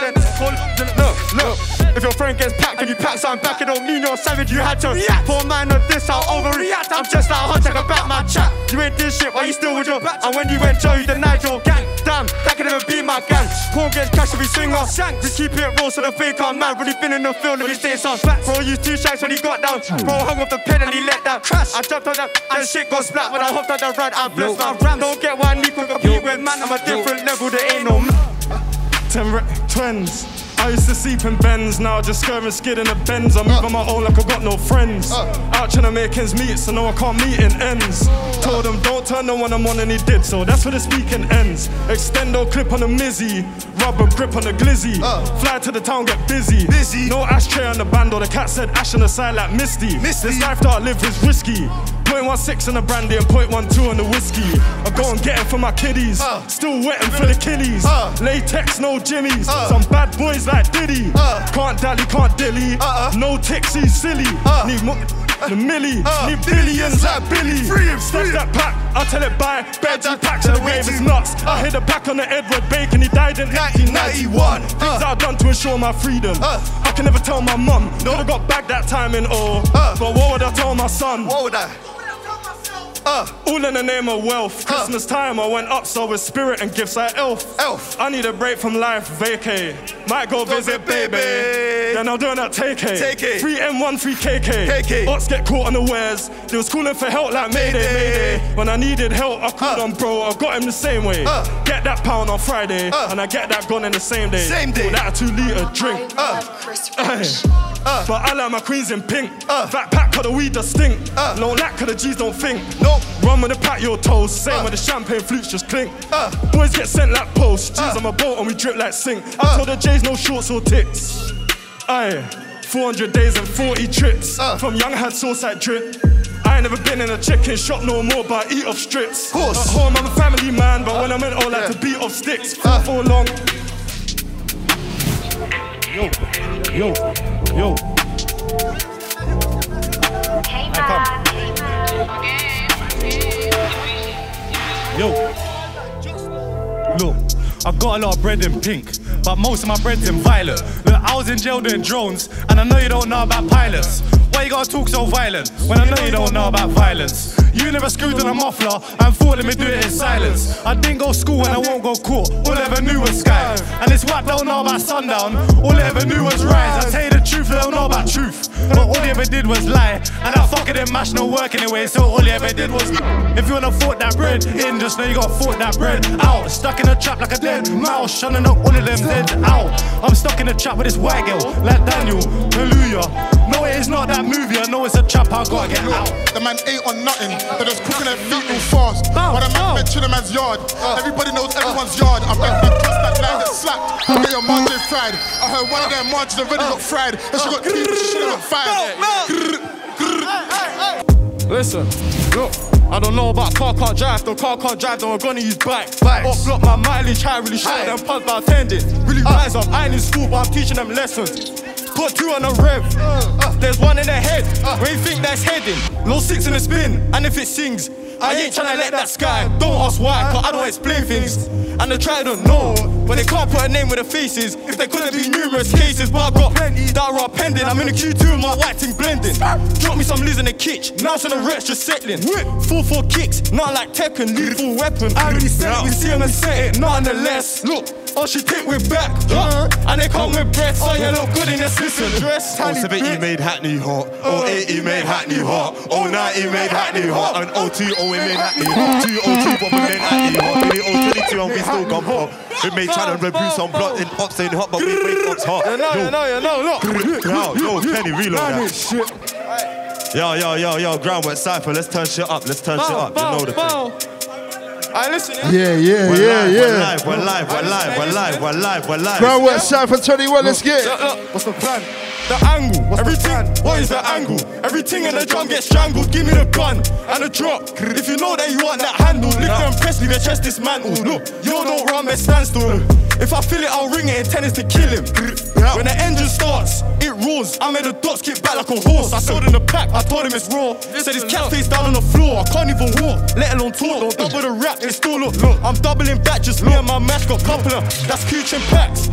Speaker 8: look, look. If your friend gets packed and you pack something back, it don't mean you're a savage, you had to react. For a man of this, I'll overreact. I'm just like hot, check about my chat. You ain't this shit, why you still with your back? And when you went Joe, you denied your gang. Damn, that could never be my gang. Corn gets cash if we swing off. Just keep it raw so the fake on man. Really been in the field if he stays on. Bro used two shanks when he got down. Bro hung off the pen and he let that crash. I jumped on that and shit got splat when I hopped on the ride. I'm blessed, my ram. Don't get why I need to compete with man. I'm a different level, there ain't no man.
Speaker 3: Ten twins. I used to sleep in Benz, now I just scurry and skid in the Benz. I move on my own like I got no friends. Out trying to make ends meet, so no I can't meet in ends. Told him don't turn on when I'm on and he did, so that's where the speaking ends. Extendo clip on the Mizzy, rubber grip on the glizzy. Fly to the town, get busy. busy. No ashtray on the band, or the cat said ash on the side like Misty. Misty. This life that I live is risky. point one six on the brandy and point one two on the whiskey. I go and get it for my kiddies, uh, still wetting for the kiddies. Uh, Latex, no jimmies, uh, some bad boys like Diddy. Uh, can't dally, can't dilly, uh, uh, no ticks, he's silly. Uh, Need more. The milli, uh, need billions like Billy. Free him, free him. That pack, I'll tell it by Benji packs and the wave is nuts. uh, I hit the back on the Edward Bacon, he died in nineteen ninety-one. uh, Things I've done to ensure my freedom. uh, I can never tell my mum, no. Could've got back that time in awe. uh, But what would I tell my son? What would I? Uh, All in the name of wealth. Christmas uh, time I went up so with spirit and gifts like elf. Elf. I need a break from life, vacay. Might go, go visit baby. baby. Then I'll do that take it. Take it. Three M one, three K K. K K. Ox get caught on the wares. They was calling for help like Mayday, Mayday. Mayday. When I needed help, I called uh, on bro. I got him the same way. Uh, get that pound on Friday, uh, and I get that gun in the same day. Same day. With that a two liter drink. Uh, uh, but I like my queens in pink. Uh, Fat pack, cause the weed does stink. Uh, no lack, cause the G's don't think. Nope. Run with the pack, your toes. Same uh, when the champagne flutes just clink. Uh, Boys get sent like post. G's uh, on my boat and we drip like sink. I uh, told the J's no shorts or tits. Aye, four hundred days and forty trips. Uh, From young had sauce like drip. I ain't never been in a chicken shop no more, but I eat off strips. Course. At home I'm a family man, but uh, when I'm in all I like yeah. to beat off sticks. Uh, for long. Yo, yo, yo. Hey, I come. Yo, look, I got a lot of bread in pink, but most of my bread's in violet. Look, I was in jail doing drones, and I know you don't know about pilots. Why you gotta talk so violent, when I know you don't know about violence? You never screwed on a muffler, and thought let me do it in silence. I didn't go school and I won't go court, all I ever knew was sky. And this whack don't know about sundown, all I ever knew was rise. I tell you the truth, they don't know about truth, but all he ever did was lie. And I fucking didn't mash no work anyway, so all he ever did was. If you wanna fought that bread in, just know you gotta fought that bread out. Stuck in a trap like a dead mouse, trying to knock all of them dead out. I'm
Speaker 17: stuck in a trap with this white girl, like Daniel, Kaluuya. No, it is not that movie, I know it's a trap, I gotta get out.
Speaker 12: The man ain't on nothing, they're just cooking their feet real fast. But the man met the man's yard. Everybody knows everyone's yard. I'm back that trust that line gets slapped. I get your margin fried. I heard one of their margins already got fried. And she got three, but she should've got fired.
Speaker 8: Listen, look. I don't know about car can't drive, the car can't drive, then we're gonna use bikes. Off block my mileage high, really short them puns by attending. Really rise up, I ain't in school, but I'm teaching them lessons. Put two on the rev, uh, there's one in the head. Where you think that's heading? Low six in the spin, and if it sings, I ain't tryna let that sky. Don't ask why, cause I don't explain things. And they try to know, but they can't put a name with the faces. If there couldn't be numerous cases, but I got plenty that are pending. I'm in the Q two with my white thing blending. Drop me some Liz in the kitch, now some of the rest just settling. Full four kicks, not like Tekken, lethal weapon. I already said it, we see them and say it, nonetheless. Look, oh she take with back, uh, and they come with breath. So you look good in this listen dress.
Speaker 15: oh seventy made Hackney hot, oh eighty made Hackney hot, oh ninety made Hackney hot, and oh two oh we made Hackney hot, two oh two but we made Hackney hot, really oh twenty-two and we still gone hot. We may try to reproduce some blood in Ops ain't hot, but we make Ops hot.
Speaker 8: You know, you know, you know, look.
Speaker 15: Yo, yo, Kenny, reload that. Yo, yo, yo, yo, Groundwork Cypher, let's turn shit up, let's turn shit up, you know the thing.
Speaker 8: I listen.
Speaker 1: Yeah, yeah,
Speaker 15: we're
Speaker 1: yeah,
Speaker 15: live,
Speaker 1: yeah.
Speaker 15: We're live, we're live, we're live, we're live, we're live, we're live.
Speaker 1: Groundwork Cypher twenty-one, let's get
Speaker 8: it. What's the plan? The angle, what's everything, what is the angle? Everything in the drum gets strangled, give me the gun and the drop. If you know that you want that handle, lick them Presley, their chest dismantled. Look, yo don't run, they stand still. If I feel it, I'll ring it, intent is to kill him. When the engine starts, it roars. I made the dots kick back like a horse. I saw it in the pack, I told him it's raw. Said his cat face down on the floor, I can't even walk, let alone talk. Don't double the rap, it still look, look. I'm doubling back, just me and my match got couple of, that's Coochie packs.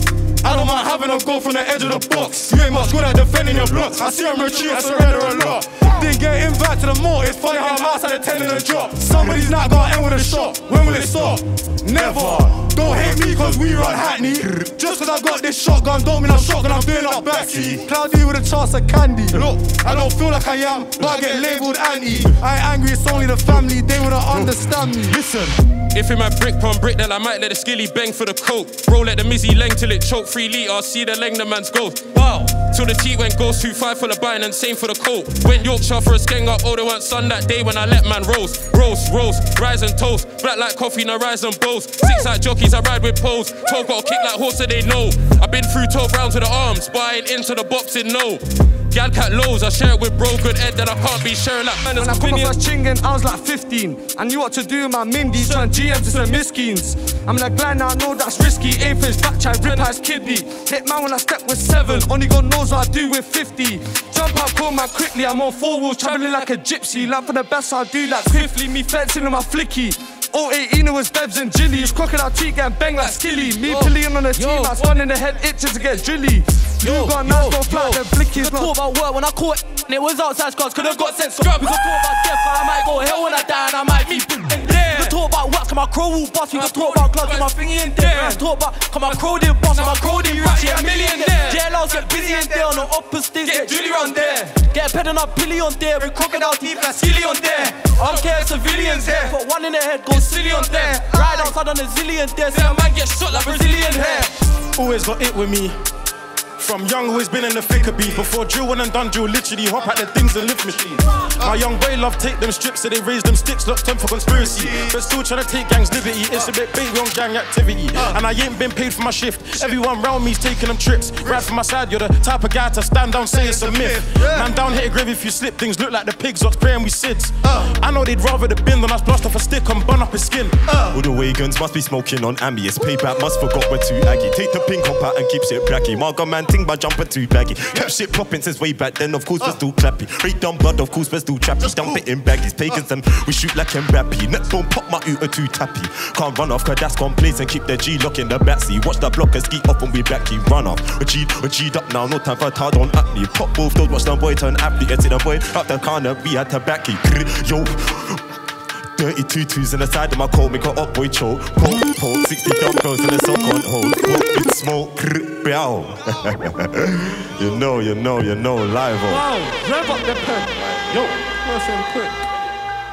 Speaker 8: I don't mind having them go from the edge of the box. You ain't much good at defending your blocks. I see them retreat, I surrender a lot. Didn't get invited to the mall, it's funny how I'm outside the ten in the drop. Somebody's not gonna end with a shot, when will it stop? Never. Don't hate me cause we run Hackney. Just cause I got this shotgun, don't mean I'm shotgun, I'm doing up backseat. Cloudy with a chance of candy. Look, I don't feel like I am, but I get labelled anti. I ain't angry, it's only the family, they wouldn't understand me. Listen.
Speaker 7: If him a brick pon brick, then I might let the skilly bang for the coke. Roll let the mizzy leng till it choke. Three litre, see the leng the man's ghost. Wow, till the teat went ghost. Two five for the buying and same for the coat. Went Yorkshire for a skeng up. Oh, they weren't sun that day when I let man roast. Roast, roast, rise and toast. Black like coffee, no rise and boast. Six like jockeys, I ride with poles. twelve got a kick like horse, so they know. I've been through twelve rounds with the arms, but I ain't into the boxing, no. Gal cat lows, I share it with bro, good Ed that I can't be sharing like man.
Speaker 8: When I come off first chingin', I was like fifteen. I knew what to do with my Mindy, turn G Ms to some miskins. I'm in a grind now, I know that's risky. Aim for his back, try rip out his kidney. Hit man when I step with seven, only God knows what I do with fifty. Jump out, call man quickly, I'm on four wheels, travelling like a gypsy. Land for the best, I do that swiftly. Me fencing on my flicky. oh eighteen, it was Debs and Jilly. It's crocodile cheek and bang like Skilly. Me pillion on the team, I spun in the head, itches to get drilly. You got nice, go flat, then blickies.
Speaker 19: Talk about work when I caught it, and it was outside scars, could've got sent scrub. We could talk about death, I might go hell when I die, and I might be there. We could talk about work, come my crow will bust. We could talk about gloves, and my thingy in there. We could talk about, come my crow did boss, and my crow did rich, yeah, a million there. J L Ls get busy in there, on the upper stairs, get Julie on there. Get a ped on a pilly on there, with crocodile teeth, and silly on there. I don't care if civilians here, put one in the head, go silly on there. Ride outside on a zillion there, say a man get shot like Brazilian hair.
Speaker 18: Always got it with me. From young, always been in the thick of beef. Before drill and done drill, literally hop at the things and lift machine. My young boy love take them strips, so they raise them sticks, locked them for conspiracy. But still trying to take gangs liberty. It's a bit baby on gang activity. And I ain't been paid for my shift. Everyone round me's taking them trips. Right from my side, you're the type of guy to stand down, say it's a myth. Man down hit a grave if you slip, things look like the pigs, what's praying we sids. I know they'd rather the bin than us blast off a stick and burn up his skin.
Speaker 15: All the Wagons must be smoking on ambience. Payback must forgot we're too aggy. Take the pink hop out and keeps it bracky. Margot man ting by jumper too baggy. Kept shit popping since way back then, of course we're still clappy. Break down blood, of course we're still trappy. Dump it in baggies, pagans them, we shoot like Mbappé. Net don't pop my ooter too tappy. Can't run off cause that's complaints and keep their G lock in the backseat. Watch the block and ski off when we back, keep run off. We're G'd, we're G'd up now, no time for a tar, don't at me. Pop both those, watch them boy turn athlete. And see them boy out the corner, we had to back it. Yo, dirty tutus in the side of my coat, make a up boy choke. Poke, poke, sixty dumb girls in the sock on hold. Poke, it smoke, bow. You know, you know, you know, live on.
Speaker 8: Wow, rev up the pen. Yo, listen quick.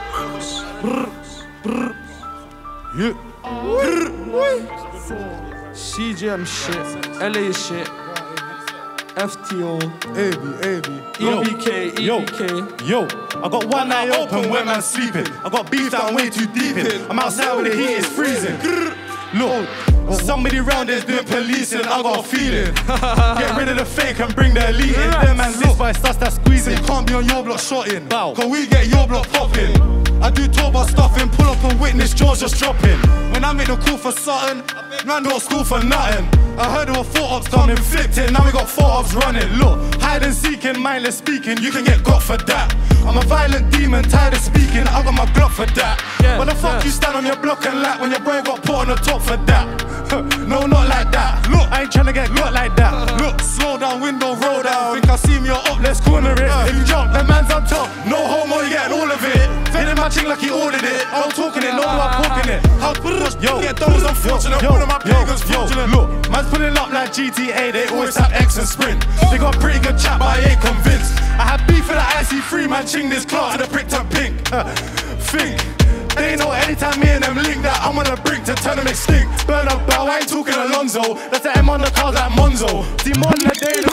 Speaker 8: Brr, brr, yeah.
Speaker 10: C G M shit, L A shit, F T O,
Speaker 17: A B, A B,
Speaker 10: E B K, E B K.
Speaker 17: Yo, I got one eye open when man's sleeping. I got beef that I'm way too deep in. I'm outside when the heat is freezing. Look, somebody round there's doing policing. I got a feeling. Get rid of the fake and bring the elite in. Them man live by us that's squeezing. Can't be on your block shotting. Cause we get your block popping. I do talk about stuffing, pull up and witness George just dropping. When I make the call for something, man don't school for nothing. I heard there were four ops coming, flipped it, now we got four ops running. Look, hide and seeking, mindless speaking, you can get got for that. I'm a violent demon, tired of speaking, I got my Glock for that. Yeah, Why the fuck yeah. you stand on your block and lap when your boy got put on the top for that? No, not like that. Look, I ain't tryna get got like that. Look, slow down, window roll down. Think I see me up, let's corner it. If you jump, the man's on top. No homo, you getting all of it. Feeling my ching like he ordered it. I'm talking it, no I'm talking it. How yo, get those unfortunate, yo, one of my pagans fraudulent. Look, man's pulling up like G T A, they always have X and Sprint. They got pretty good chat, but I ain't convinced. I had beef with that I C three, man, ching this clock to the brick to pink. Think. They know anytime me and them link that I'm on a brick to turn them extinct. Burn up bow, I ain't talking Alonzo. That's the M on the cars like Monzo. See more than a day.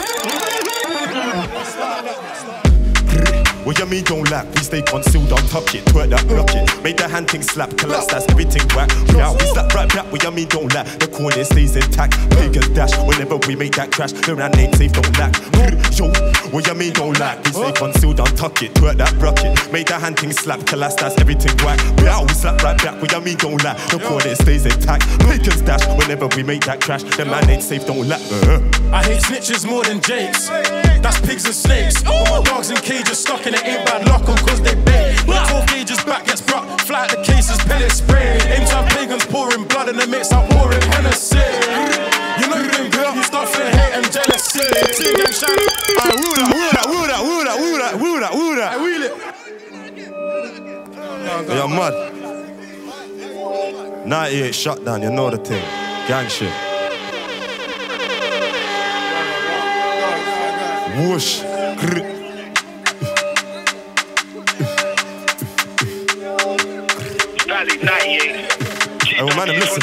Speaker 15: What you mean don't lack? We stay concealed, don't touch it, twerk that, rock it. Make the hand thing slap, collapse, that's everything whack. Now we slap right back, what you mean don't lack? The corner stays intact, Pagans dash. Whenever we make that crash, the man ain't safe, don't lack. Yo, what you mean don't lack? We stay concealed, don't tuck it, twerk that, rock it. Make the hand thing slap, collapse, that's everything whack. Now we slap right back, what you mean don't lack? The corner stays intact, Pagans dash. Whenever we make that crash, the man ain't safe, don't lack. Uh-huh.
Speaker 18: I hate snitches more than jakes. That's pigs and snakes. All my dogs in cages stuck in it ain't bad luck on cause they bait. When twelve gauges back gets brought, fly at the cases, pellet spray. Aim time pagans pouring blood in the mix, I'm pouring Hennessy. You know you been good, you start feeling hate and jealousy. Team gang shine.
Speaker 15: Alright, woo that, woo that, woo that, woo that, woo that, woo that, woo that.
Speaker 18: I wheel it.
Speaker 15: You're mad. ninety-eight shutdown, you know the thing. Gang shit. Whoosh.
Speaker 16: Hey,
Speaker 15: well, man, listen.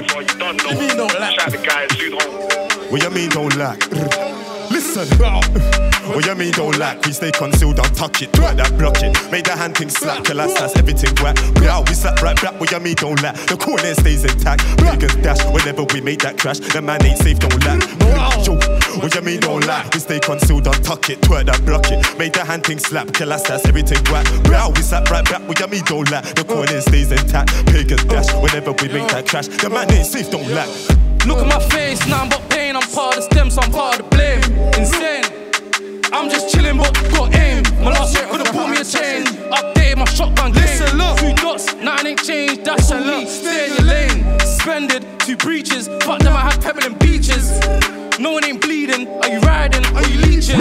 Speaker 15: What you mean don't lack? Listen. What you mean don't lack? We stay concealed, don't touch it, twerk that, block it. Make the hand thing slap, till us, that's everything whack. We out, we slap right back, what you mean don't lack? The corner stays intact, Pagans dash. Whenever we make that crash, the man ain't safe, don't lack. Yo, what you mean don't lack? We stay concealed, don't tuck it, twerk that, block it. Make the hand thing slap, till us, that's everything whack. We out, we slap right back, what you mean don't lack? The corner stays intact, Pagans dash. Whenever we make that crash, the man ain't safe, don't lack.
Speaker 19: Look at my face, now I'm but pain, I'm part of the stem, so I'm part of the blame. Insane. I'm just chilling, but got aim. My last year could've bought me a chain. Updated my shotgun game. Listen, look. Two dots, nine ain't changed. That's on me. Stay in your lane. Suspended, two breaches. Fuck them, I had pebble and beaches. No one ain't bleeding. Are you riding? Are you leeching?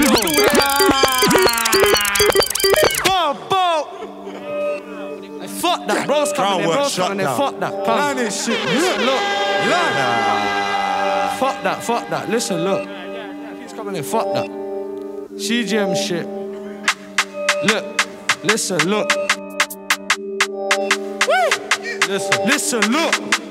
Speaker 10: Bow, bow. Hey, fuck that, bro's coming in, bro's coming in. Fuck that. Come. This shit. Listen, look. Fuck that, fuck that. Listen, look. He's coming in. Fuck that. C G M shit. Look, listen, look. Woo! Listen, listen, look.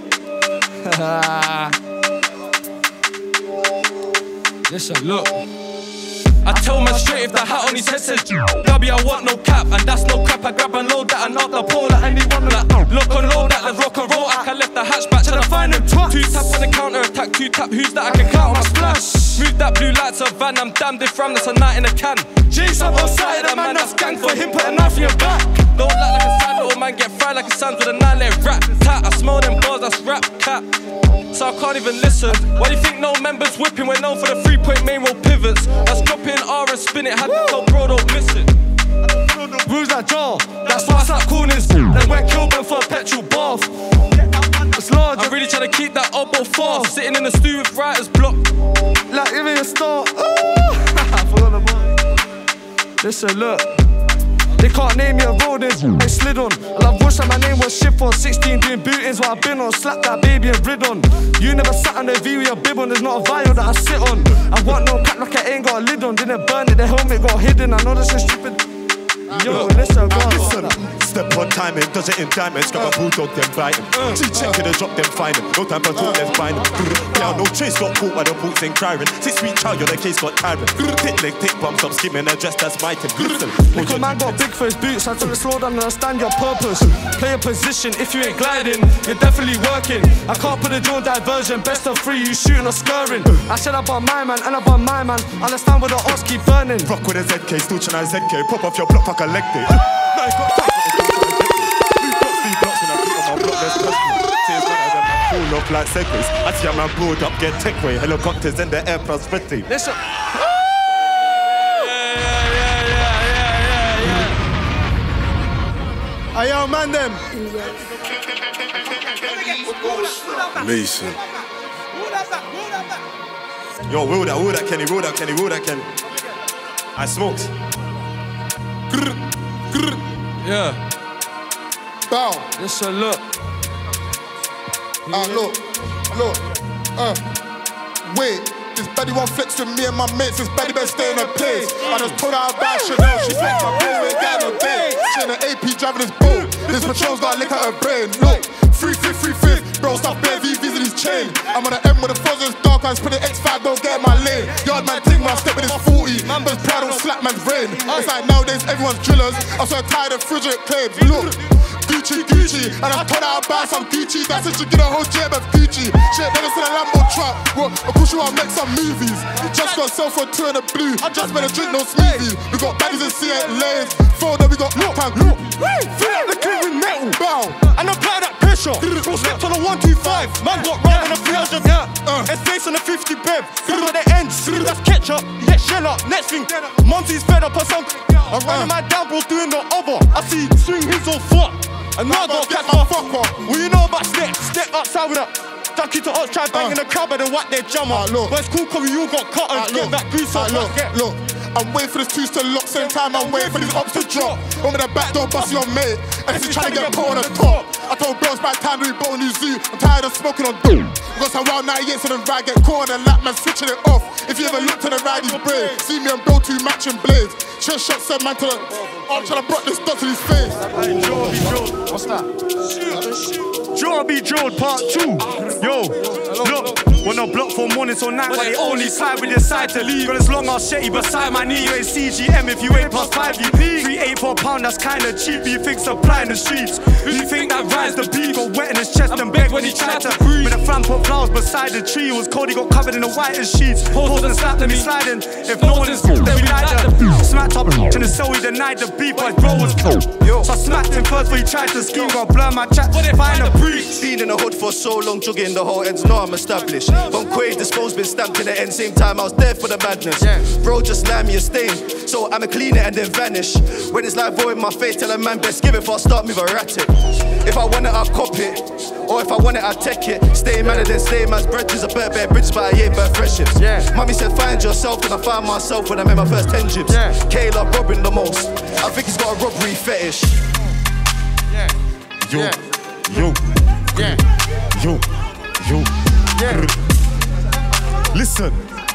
Speaker 10: Listen, look.
Speaker 4: I tell man straight if the hat on his head says W, I want no cap, and that's no crap. I grab and load that and out the pole like anyone like lock and load that, let's rock and roll. I can left the hatchback till I find them twats. Two tap on the counter attack, two tap who's that I can count my splash. Move that blue lights a van, I'm damned if ram, that's a night in a can. Jason on side of that man, that's gang for him, put a knife in your back. Don't act like a sad little man, get fried like a sands with a nine leg rap. Tat, I smell them bars, that's rap cap. So I can't even listen. Why do you think no members whipping? We're known for the three point main roll pivots. That's dropping R and spin it, had to tell bro don't miss it.
Speaker 10: Bruise that jaw, that's why I slap corners. Then went Kilburn for a petrol bath. It's large.
Speaker 4: I'm really trying to keep that elbow fast. Sitting in the stew with writer's block.
Speaker 10: Like give me a start. I forgot about it. Listen, look. They can't name me a road, they slid on. I love wish that my name was shit for sixteen doing bootings while I've been on. Slap that baby and rid on. You never sat on the V with your bib on, there's not a vial that I sit on. I want no cap like I ain't got a lid on. Didn't burn it, the helmet got hidden. I know this is stupid.
Speaker 3: Yo, listen, go.
Speaker 15: Listen. Step on timing, does it in diamonds. Grab a bulldog, then bite him. See, check in the drop, then find him. No time for talk, let's find him. Yeah, no chase, got caught by the boots in crying. Six feet child, you're the case, got tyrant. Tick leg, tick bumps, I'm skimming a dress that's biting. Listen.
Speaker 3: Little man got big for his boots, I took it slow down and understand your purpose. Play a position, if you ain't gliding, you're definitely working. I can't put a drone diversion, best of three, you shooting or scurrying. I said about my man, and about my man, understand where the odds keep burning.
Speaker 15: Rock with a Z K, still trying Z K, pop off your block like a leg day. Now you got time for the three blocks when I put on my block, let's trust me. Tears better than my pull up like segways. I see I'm blowed up, get tech way, helicopters in the air, prosperity.
Speaker 3: Listen.
Speaker 12: Hey, yo, man, them.
Speaker 15: Mason. Yo, will that, will that, Kenny, will that, Kenny, will that, Kenny. I smoked. Grr, grr.
Speaker 3: Yeah.
Speaker 12: Bow.
Speaker 3: Listen, look.
Speaker 12: Ah, uh, look, look. Uh, wait. This baddie won't flex with me and my mates. This baddie better stay in her place. I just told her I buy Chanel. She flex my brain, we ain't got no day. She in the A P driving this boat. This patrol's got a lick at her brain. Look, free fifth, free fifth. Bro, stop bare V Vs in his chain. I'm on the M with the fuzz, it's dark. I just put the X five, don't get in my lane. Yard man ting when I step in his forty. Man's proud, don't slap man's brain. It's like nowadays everyone's drillers. I'm so tired of frigid claims. Look. Gucci, Gucci, and I told her I'll buy some Gucci. That's it, you get a whole jam of Gucci. Shit, never seen a Lambo truck. Well, of course you wanna make some movies. Just got self for two in the blue. I just better drink no smoothies. We got baddies in C eight lanes. Four, then we got look and look.
Speaker 3: Fill up the clip with metal. Bow. And apply that pressure. Bro, stepped on a one two five. Man got round on a three hundred. Yeah. Uh. It's based on a fifty bib. Fill at the ends. That's ketchup. Get shell up. Next thing. Monty's fed up or something. I'm running my down, bro, doing the other. I see swing his or fuck. And now I got catch my fuck off. Well, you know about step, step outside with that. Ducky to us, try banging uh, the crowd, but then what they jam up. Uh, but it's cool, cause you got cut and uh, get that grease up.
Speaker 12: Look, get. Look, I'm waiting for this twos to lock, same time I'm waiting for these ups to drop. Over the back door, bust your mate. And if you trying to get put on the top, I told bros by time to rebuild a new zoo. I'm tired of smoking on dope. We got some wild ninety-eights in the ride, get caught on the lap, man, switching it off. If you ever look to the ride, he's brave. See me and bro, two matching blades. Chest shot, said man to the. I'm trying to block this dot to his face.
Speaker 3: Hey, Joe be drilled. What's that? Joe be drilled, part two. Yo, look, when I block for morning till night, but they only slide with your side to leave. Got this long ass shetty beside my knee. You ain't C G M if you ain't plus five, you P. three eight for a pound, that's kinda cheap. You think supply in the streets? You think that rides the beat? Got wet in his chest and begged when he tried to breathe. When the fam put flowers beside the tree, it was cold, he got covered in the whitest sheets. Hold and slapped and me sliding. If no one is then we lied the smacked up in the cell, he denied the beef, but his bro was cold. So I smacked him first before he tried to scheme. Got blur my chat, but they find a breach.
Speaker 5: Been in the hood for so long, jugging the whole ends, know I'm established. From Quaid, disposed, been stamped in the end. Same time, I was there for the madness. Bro, just lie me a stain, so I'ma clean it and then vanish. When it's like void in my face, tell a man best give it before I start move erratic. If I want it, I cop it, or if I want it, I take it. Stay madder than stay man's bridges, a better bear bridge by a year, birth friendships. Yeah. Mommy said find yourself, and I found myself when I made my first ten jibs. Yeah. Kayla robbing the most, I think he's got a robbery fetish.
Speaker 3: Yeah.
Speaker 15: Yo,
Speaker 3: yeah.
Speaker 15: yo,
Speaker 3: yeah.
Speaker 15: yo, yo,
Speaker 3: yeah.
Speaker 15: Listen,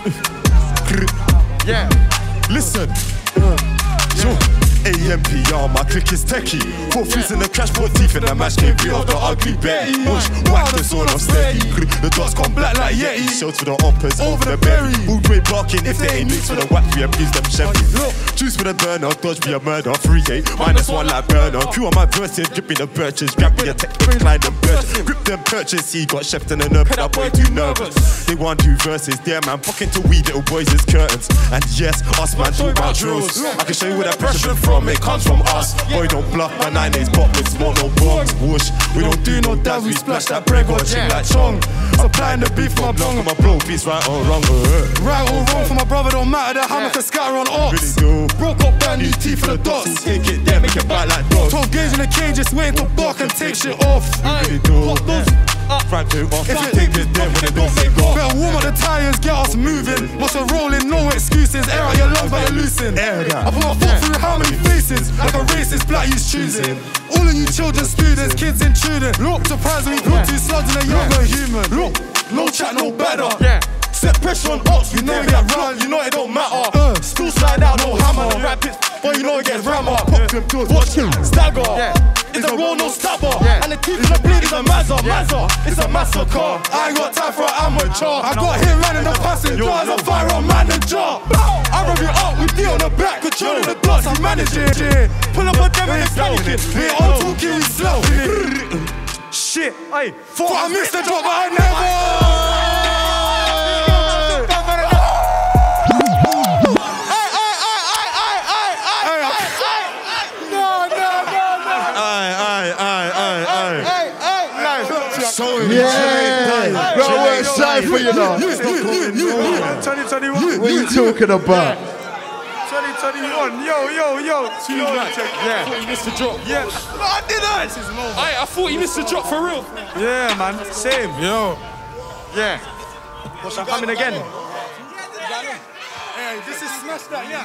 Speaker 3: yeah.
Speaker 15: Listen, yo. A M P R, my click is techie. Four fizz in the crash, four teeth in the match. K P off the ugly Betty. Push, whack the sword, I'm steady. The dots gone black like Yeti. Shows for the uppers, over the berry. Woodway barking, if they ain't needs for the whack, we abuse them Chevy. Juice for the burner, dodge be a murder. three eight, minus one like burner. Q on my verses, gripping the birches. Grab me a tech, decline them birds. Grip them purchase, he got chefed in a nerve, that boy too nervous. They want two verses, there man, fucking to we little boys is curtains. And yes, us man talk about drills. I can show you where that pressure from. It comes from us. Boy, don't bluff. My nine days pop with smoke, no bombs. Whoosh. We don't do no dabs. We splash that bread, got ching like chong. Supplying the beef for my blonde. For my bro, beats right or wrong.
Speaker 3: Right or wrong for my brother, don't matter. The hammer can scatter on ops.
Speaker 15: Really do.
Speaker 3: Broke up brand new teeth for the dots.
Speaker 15: Take it there, make it bite like dogs.
Speaker 3: twelve gauge in the cage, just waiting to bark and take shit off.
Speaker 15: Really do. Right to off. If you take it there when it don't make off.
Speaker 3: Better warm up the tires, get us moving. Once we're rolling, no excuses. Air out your lungs, but you're loosened.
Speaker 15: Air that.
Speaker 3: I put my foot through how many faces? Like a racist, black you's choosing. All of you children, students, kids intruding. Look, surprised when we put two slugs in a younger human. Look, no chat, no better. Yeah. Set pressure on ops, you know we get run, you know it don't matter. Uh, Still slide out, no hammer. Rap it, but you know it gets rammer. Pop
Speaker 13: George, watch him stagger. Yeah. It's a roll, no stabber. Yeah. And the teeth in the bleed is a mazza, yeah. mazza. It's a massacre. I ain't got time for an amateur. I got him running the passenger as a firearm manager. I rub it up with D on the back, controlling the dots, I'm managing. Pull up a them and it's panicking. We ain't all talking, we slow. Shit, ay, thought I missed the drop, but I never.
Speaker 1: Yeah, bro, we're excited for you now.
Speaker 8: twenty twenty-one.
Speaker 1: What are you talking about?
Speaker 8: twenty twenty-one, yo, yo, yo.
Speaker 18: Two black. Yeah. He missed the drop.
Speaker 8: Yeah. No, I didn't.
Speaker 18: Aye, I thought he missed the drop for real.
Speaker 8: Yeah, man. Same.
Speaker 18: Yo.
Speaker 8: Yeah. What's that coming again?
Speaker 10: Hey, this is smash that, yeah.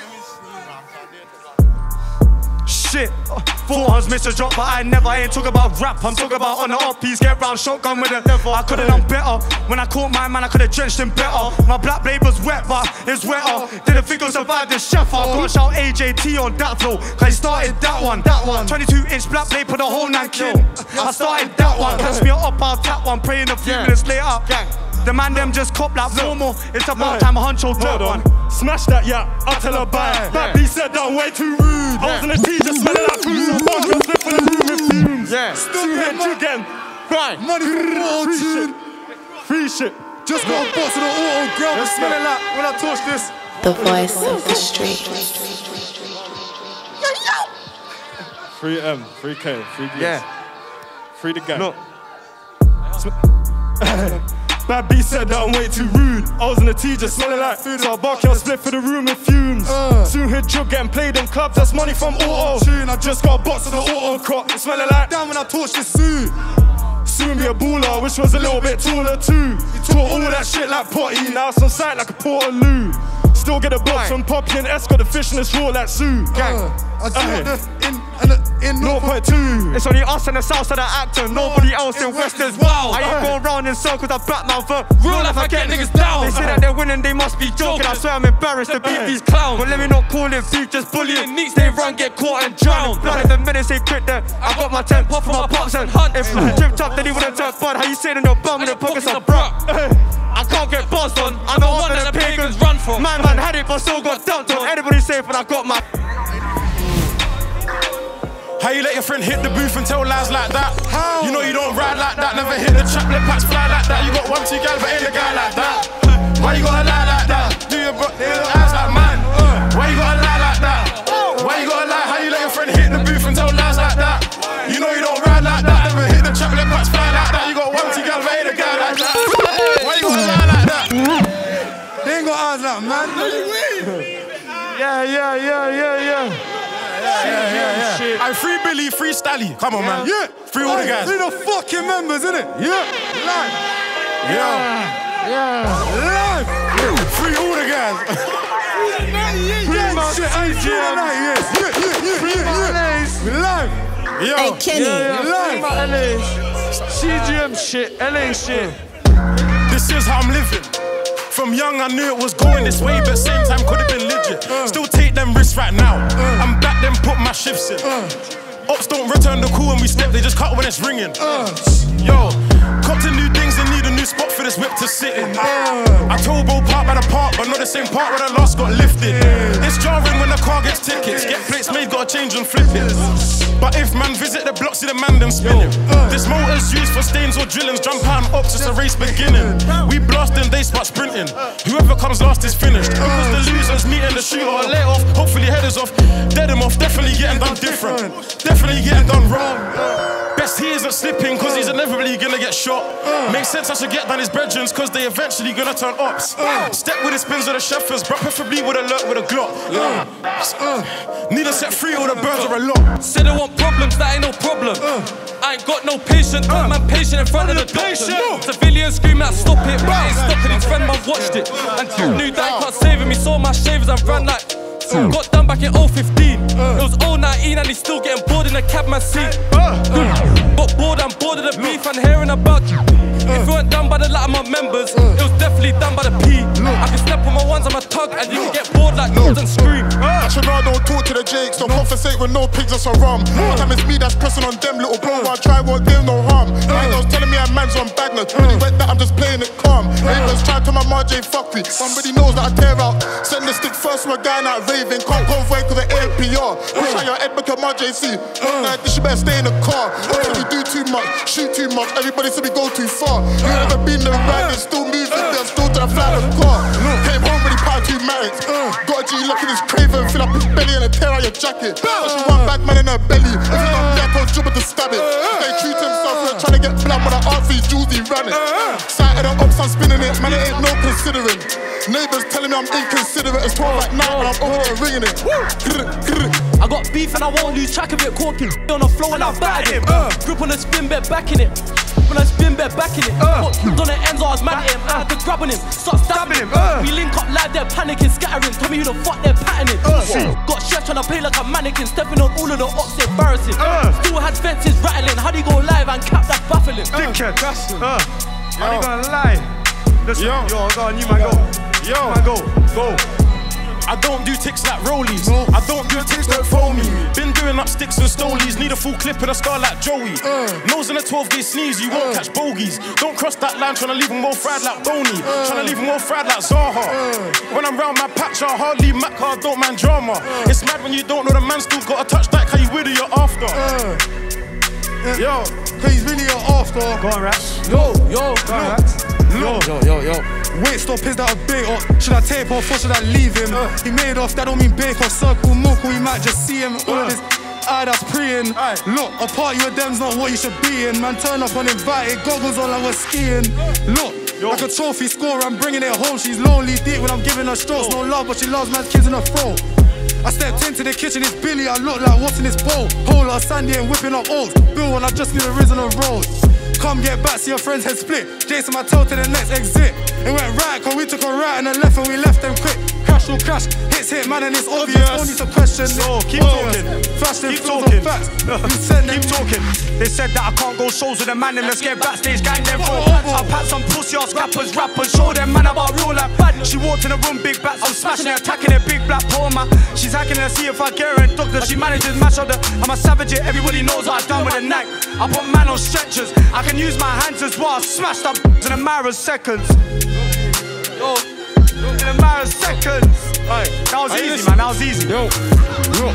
Speaker 8: Shit, uh, thought I was missed a drop, but I never ain't talk about rap. I'm talking about on the up piece, get round shotgun with a lever. I could've done better. When I caught my man, I could've drenched him better. My black blade was wet, but it's wetter. Didn't think I'd survive this chef. I gotta shout A J T on that flow, cause he started that one. That one. twenty-two inch black blade, put the whole nine kin. I started that one. Catch me up, I'll tap one. Praying a few yeah. minutes later. Gang. The man them just cop like normal. It's about time a huncho drop one.
Speaker 13: Smash that, yeah, I'll tell her bye. That beat said that way too rude. I was in the tea just smelling like food. So I'm just slip for the room with fumes.
Speaker 8: Yeah.
Speaker 13: Still hit you again. Right.
Speaker 10: Money for more,
Speaker 13: Free shit. Free shit.
Speaker 10: Just got a boss of the auto ground.
Speaker 8: Let's smell it like when I touch this.
Speaker 20: The voice of the street.
Speaker 13: Free M, free K, free D.
Speaker 8: Yeah.
Speaker 13: Free the gang.
Speaker 8: No.
Speaker 13: Bad B said that I'm way too rude. I was in the tea just smelling like food. So I bark your split for the room with fumes. Uh. Soon hit drug getting played in clubs. That's money from auto. Tune, I just got a box of the auto crop. Smelling like damn when I torch this suit. Soon be a baller, which was a little bit taller too. Taught all that shit like potty. Now it's on sight like a Portaloo. Still get a box from Poppy and S. Got the fish in this raw like Sue. Gang.
Speaker 10: Uh, I uh, in in in
Speaker 13: zero point two.
Speaker 8: It's only us and the south side of actor. Nobody else in West is wild. I ain't going round in circles. I back mouth for real life. I get niggas down. They say that they're winning, they must be joking. I swear I'm embarrassed to beat these clowns. But let me not call it beef, just bullying. Neats they run, get caught and drown. Blood at the minute say quit there. I got my tent pop for my pops and hunt. If I tripped up, then he wouldn't turn bud. How you saying in your bum in the pockets of bruh? I can't get buzzed on. I'm the one that the pagans run from. Man, man had it, but still got dumped on. Anybody safe when I got my.
Speaker 18: How you let your friend hit the booth and tell lies like that? How? You know you don't ride like that. Never hit the trap, let packs fly like that. You got one, two gal, but ain't a guy like that. Why you gotta lie like that? Do your bro, eyes like mine. Why you gotta lie like that? Why you gotta lie? How you let your friend hit the booth and tell lies like that? You know you don't ride like that. Never hit the trap, let packs fly like that. You got one, two gal, but ain't a guy like that. Why you gotta lie like that?
Speaker 10: They ain't got eyes like man.
Speaker 8: Yeah, yeah, yeah, yeah, yeah.
Speaker 18: Yeah, yeah, yeah. I'm free Billy, free Stally. Come on,
Speaker 10: yeah.
Speaker 18: man.
Speaker 10: Yeah.
Speaker 18: Free all the guys.
Speaker 10: Free the fucking members, innit? Yeah. Live.
Speaker 18: Yeah.
Speaker 10: Yeah. Live.
Speaker 18: Free all the guys.
Speaker 10: Free my shit. Free G M. Yeah, yeah, yeah,
Speaker 8: Free my L As.
Speaker 10: We live.
Speaker 20: Yo. Hey, Kenny.
Speaker 8: Yeah, yeah. Free my L As. C G M shit. L A shit.
Speaker 18: This is how I'm living. From young I knew it was going this way, but same time could have been legit. Uh. Still take them risks right now. Uh. I'm back then put my shifts in. Uh. Ops don't return the call when we step, they just cut when it's ringing. Uh. Yo, cop to new things and need a new spot for this whip to sit in. Uh. I told bro park by the park, but not the same part where the last got lifted. Uh. It's jarring when the car gets tickets. Get plates made, gotta change and flip it. But if man visit the block, see the man them spinning. Uh. This motor's used for stains or drillings. Jump out and ops, it's a race beginning. We blasting, they start sprinting. Whoever comes last is finished. Because the losers meeting the shooter or let off. Hopefully headers off, dead him off. Definitely getting done different. Definitely getting done wrong. Best he isn't slipping, cause he's inevitably gonna get shot. Makes sense I should get down his brethrens, cause they eventually gonna turn ops. Step with the spins of the shepherds, but preferably with a lurk with a glock. Need to set free all the birds are a lot.
Speaker 4: Said I want problems, that ain't no problem. I ain't got no patience, uh. man patient in front of the doctor. Civilians scream out stop it, but I ain't stopping. His friend man watched it and knew that he can't save him. He saw my shavers and ran like uh. got done back in oh fifteen. Uh. It was oh nineteen and he's still getting bored in the cabman seat. Uh. Uh. Got bored, I'm bored of the beef and hearing about uh. If it weren't done by the lot of my members, uh. it was definitely done by the P. Uh. I can step on my ones, I'm a tug and you can get bored like nodes and scream.
Speaker 9: I should rather
Speaker 12: talk to the Jakes, don't conversate with no pigs or some rum. One time it's me that's pressing on them, little bro. I try, won't do no harm. My girls telling me I'm man's on bagners. When he went that, I'm just playing it calm. Neighbours try to my M J fuck me. Somebody knows that I tear out. Send the stick first from a guy not raving. Can't convoy cause of A P R. Push out your head, look at M J C. Like this, you better stay in the car. Every time we do too much, shoot too much. Everybody said we go too far. You never been the ride, it's still moving. They're still trying to fly the car. Came home when he piled two marriage. Got a G looking his craven, fill up his belly and a tear out your jacket. She one bad man in her belly. If he's not there, I'll jump to stab it. Stay true to himself, we're trying to get blood when I ask for his jewels, he ran it. Side of the ops, I'm spinning it, man, it ain't no considering. Neighbours telling me I'm inconsiderate. It's twelve at night and I'm over there ringing it.
Speaker 19: I got beef and I won't lose track of it. Caught him on the floor and I batted him. Uh. Grip on the spin bed, back in it. When I spin bed, back in it. Uh. On the ends, I was mad at him. I had to grab on him, start stabbing him. Uh. We link up live, they're panicking, scattering. Tell me who the fuck they're patterning. Uh. Got chef trying to play like a mannequin, stepping on all of the ops, embarrassing. Uh. Still had fences rattling. How do you go live and cap that baffling?
Speaker 8: Dickhead, that's uh. How you gonna lie? Listen, yo, yo, go on, you man go. Yo, man go, go.
Speaker 18: I don't do ticks like rollies. No. I don't do ticks that phone me. Been doing up sticks and stolies. Need a full clip and a star like Joey. Uh. Nose in a twelve gauge sneeze, you won't uh. catch bogeys. Don't cross that line, tryna leave them all fried like Boney. Uh. Tryna leave them all fried like Zaha. Uh. When I'm round my patch, I hardly Mac, I don't man drama. Uh. It's mad when you don't know the man still got a touch that, how you with it, you're after. Uh.
Speaker 12: Yo, cause he's really your after.
Speaker 8: Go on, Raps.
Speaker 19: Yo, yo,
Speaker 8: go on, Raps.
Speaker 10: Yo, yo, yo, yo. Wait, stop, is that a bait or should I tape off or should I leave him? Uh. He made off, that don't mean bake or circle milk or we might just see him. All of this eye that's preying. Aye. Look, a party with them's not what you should be in. Man, turn up uninvited, goggles on like we're skiing. Look, yo. Like a trophy scorer, I'm bringing it home. She's lonely deep when I'm giving her strokes. No love, but she loves man's kids in her throat. I stepped into the kitchen, it's Billy, I look like what's in this bowl. Whole lot of sandy and whipping up oats. Bill, and I just need a risen on road. Come get back, see your friends head split. Jason, my toe to the next exit. It went right, cause we took a right and a left and we left them quick. Crash will crash, hits hit, man, and it's obvious. Only some question.
Speaker 8: So, keep talking.
Speaker 10: Flash them
Speaker 8: keep talking.
Speaker 10: Facts.
Speaker 8: Keep talking. They said that I can't go shows with a man and let's get backstage, gang them for. I'll pat some pussy ass rappers, rappers, show them man about real like bad. She walked in the room, big bats, I'm smashing it, attacking it, big black Palmer. She's hacking her, see if I get her and doctor. She manages mash up the. I'm a savage, it, everybody knows what I've done with a knife. I put man on stretchers, I can use my hands as well. I smashed up in a matter of seconds. Yo, in a matter of seconds. Right. That was easy, man, that was easy.
Speaker 15: Yo, yo.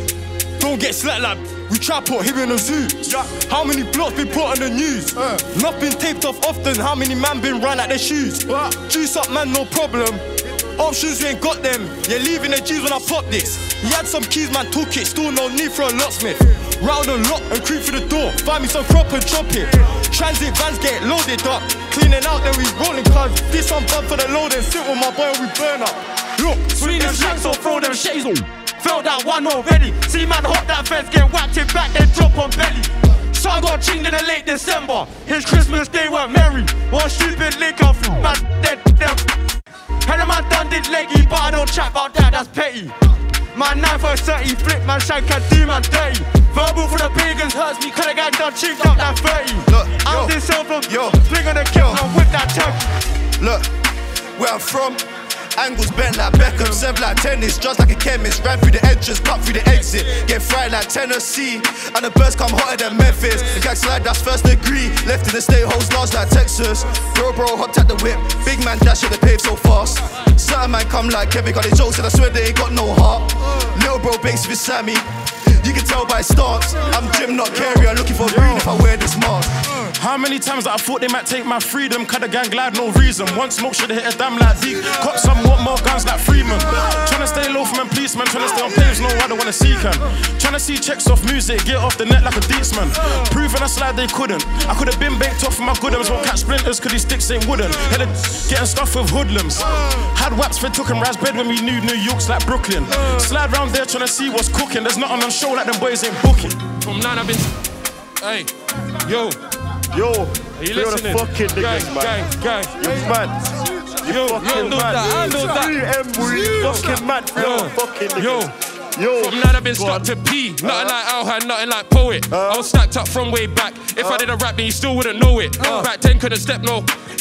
Speaker 15: Don't get slapped like we try put him in a zoo. Yeah. How many blocks been put on the news? Uh. Not been taped off often. How many man been run at their shoes? Uh. Juice up, man, no problem. Options, you ain't got them. You're leaving the G's when I pop this. He had some keys, man, took it. Still no need for a locksmith. Round and lock and creep through the door. Find me some prop and chop it. Transit vans get loaded up. Cleaning out, then we rolling cars. This one bump for the load and sit with my boy and we burn up. Look,
Speaker 19: swing them shanks or throw them shades on. Felt that one already. See man hop that fence, get whacked it back, then drop on belly. Son got chinged in the late December. His Christmas day weren't merry. One stupid link off, man dead them. And a man done did leggy, but I don't chat about that, that's petty. My nine for thirty, flip man shank can do man dirty. Verbal for the pagans hurts me, cause I got done chinked up that thirty.
Speaker 5: Look,
Speaker 19: I'm this self from
Speaker 5: yo,
Speaker 19: fling on the kill and whip that turkey.
Speaker 5: Look, where I'm from, angles bent like Beckham, served like tennis, just like a chemist. Ran through the entrance, cut through the exit. Get fried like Tennessee, and the birds come hotter than Memphis. The gang slide, that's first degree. Left in the state, holds large like Texas. Bro, bro, hopped at the whip. Big man dash at the pave so fast. Certain man come like Kevin, got his jokes and I swear they ain't got no heart. Little bro bakes with Sammy. You can tell by stance. I'm Jim, not Carey. I'm looking for green if I wear this mask.
Speaker 18: How many times that I thought they might take my freedom? Cut the gang glide, no reason. One smoke should have hit a damn like Zeke. Cops some want more guns like Freeman. Tryna stay low from them policemen. Tryna stay on paves, no, I don't wanna see can. Tryna see checks off music, get off the net like a Deetsman. Proving a slide they couldn't. I could've been baked off with my goodums. Won't catch splinters cause these sticks ain't wooden. Headed getting stuff with hoodlums. Had waps for took and ras bed when we knew New York's like Brooklyn. Slide round there tryna see what's cooking. There's nothing on show like them boys ain't booking.
Speaker 7: From nine I've been. Hey, yo.
Speaker 9: Yo,
Speaker 7: are you listening?
Speaker 9: You're the fucking niggas, man.
Speaker 7: Gang, gang,
Speaker 9: You're mad. You're
Speaker 7: yo,
Speaker 9: fucking
Speaker 7: yo, know
Speaker 9: mad.
Speaker 7: that, I know that.
Speaker 9: You're fucking mad. You're fucking niggas. Yo.
Speaker 7: From nine I've been stuck to P. Nothing uh, like Alhan, nothing like Poet. Uh, I was stacked up from way back. If uh, I did a rap, then you still wouldn't know it. Uh, Back then couldn't step no.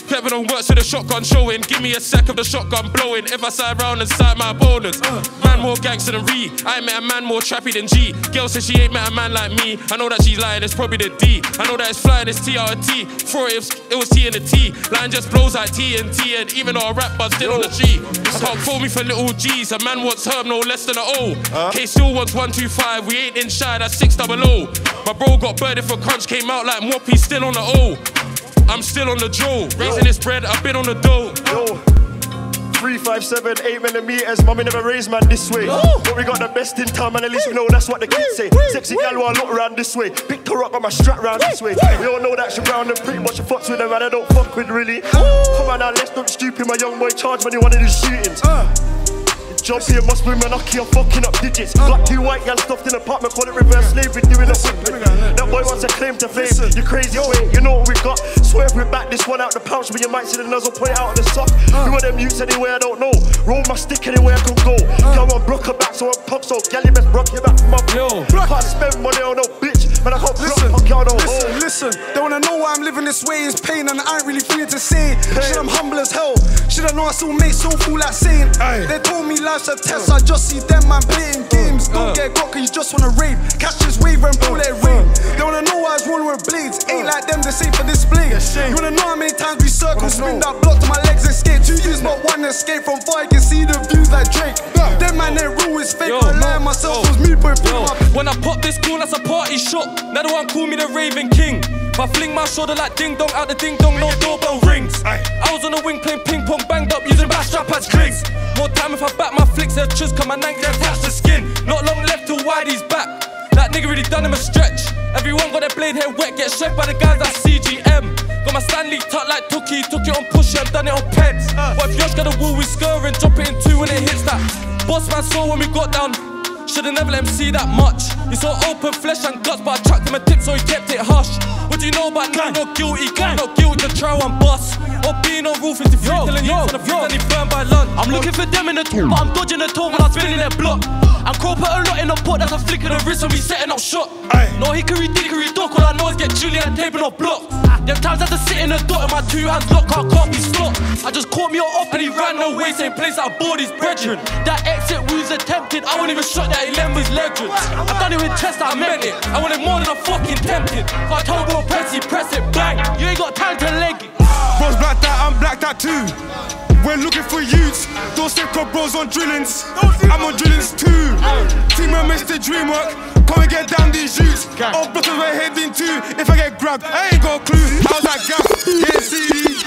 Speaker 7: Clever on works with a shotgun showing. Give me a sec of the shotgun blowing. If I side round and side my bonus. Man more gangster than Ree. I ain't met a man more trappy than G. Girl says she ain't met a man like me. I know that she's lying, it's probably the D. I know that it's flying, it's T out of T. For it, it was T and the T. Line just blows like T and T. And even though I rap, but still on the G. I can't call me for little G's. A man wants herb, no less than a O. Uh? K still wants one two five. We ain't in shy, that's six double O. My bro got birded for crunch, came out like Moppy, still on the O. I'm still on the Joe. Raising this bread, I've been on the dough.
Speaker 9: Yo. Three, five, seven, eight millimeters. Mommy never raised man this way. Yo. But we got the best in town, man. At least we know that's what the kids say. Sexy gal wanna look around this way. Picked her up, got my strap round this way. We all know that she round and pretty, but she fucks with them, man. I don't fuck with really. Come on now, let's not be stupid. My young boy charge when he wanted his shootings. Uh. Jump here, must be monarchy, I'm fucking up digits. Black, two white gal stuffed in an apartment, call it reverse slavery, doing a whipping. That boy wants a claim to fame. You crazy, wait, you know what we got. Swear if we back this one out the pouch, but you might see the nuzzle, put it out of the sock. Who are them youths anywhere, I don't know. Roll my stick anywhere I can go. Girl, I'm broke her back, so I'm pump, so gal, you best broke your back from my yo. Can't spend money on no bitch, but I can't
Speaker 10: listen,
Speaker 9: fuck y'all no
Speaker 10: listen, oh. listen, they wanna know why I'm living this way, it's pain, and I ain't really feeling to say. Shit, I'm humble as hell. Shit, I know I still make so fool like saying. They told me life's a test, I just see them man playing games. Don't get got cause you just wanna rave. Catch this wave and pull that rain. They wanna know why I was rolling with blades. Ain't like them, they say for display. You wanna know how many times we circle, spin that block to my legs escape. Two views, but one escape from far. You can see the views like Drake. Them man, they rule is fake. I lie myself, was me, boy.
Speaker 4: When I pop this cool, that's a party shot. Now the one call me the Raven King. If I fling my shoulder like ding dong out the ding dong, no doorbell rings. I was on the wing playing ping pong, banged up using bass strap as clicks. More time if I back my flicks, they'll choose, cause my nank get attached to skin. Not long left till Whitey's back. That nigga really done him a stretch. Everyone got their blade hair wet, get shredded by the guys at C G M. Got my Stanley tucked like Tookie, took it on Pushy and done it on Peds. But if Yosh got a wall, we scurring, drop it in two when it hits that. Boss man saw when we got down. Should've never let him see that much. He saw open flesh and guts, but I chucked him a tip so he kept it hush. What do you know about gang? Not guilty, gang. Not guilty to trial and bust. Or being on roof is free telling you to the fruit and he burned by lunch.
Speaker 19: I'm looking for them in the top, but I'm dodging the toe when I'm spinning their block. And Crow put a lot in the pot, that's a flick of the wrist and we setting up shot. Aye. No hickory dickory dock, all I know is get Julian taping off block. Them times I had to sit in the dot and my two hands locked, I can't be stopped. I just caught me off and he ran away, same place I bored his brethren. That exit was attempted, I wasn't even shot that eleven was legends. I done it with chest, I meant it. I wanted more than I fucking tempted. If I told Bro press it, press it, bang. You ain't got time to leg it.
Speaker 3: Bros blacked out, I'm blacked out too. We're looking for youths. Don't step up bros on drillings. I'm on drillings too. Team will miss the dream work. Come and get down these youths. All blockers we're heading to. If I get grabbed, I ain't got a clue. How's that gap? Can't see.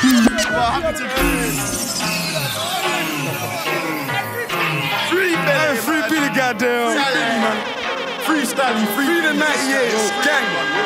Speaker 3: Free Billy, free Billy, goddamn. Free Stanley, free the ninety-eights. Gang.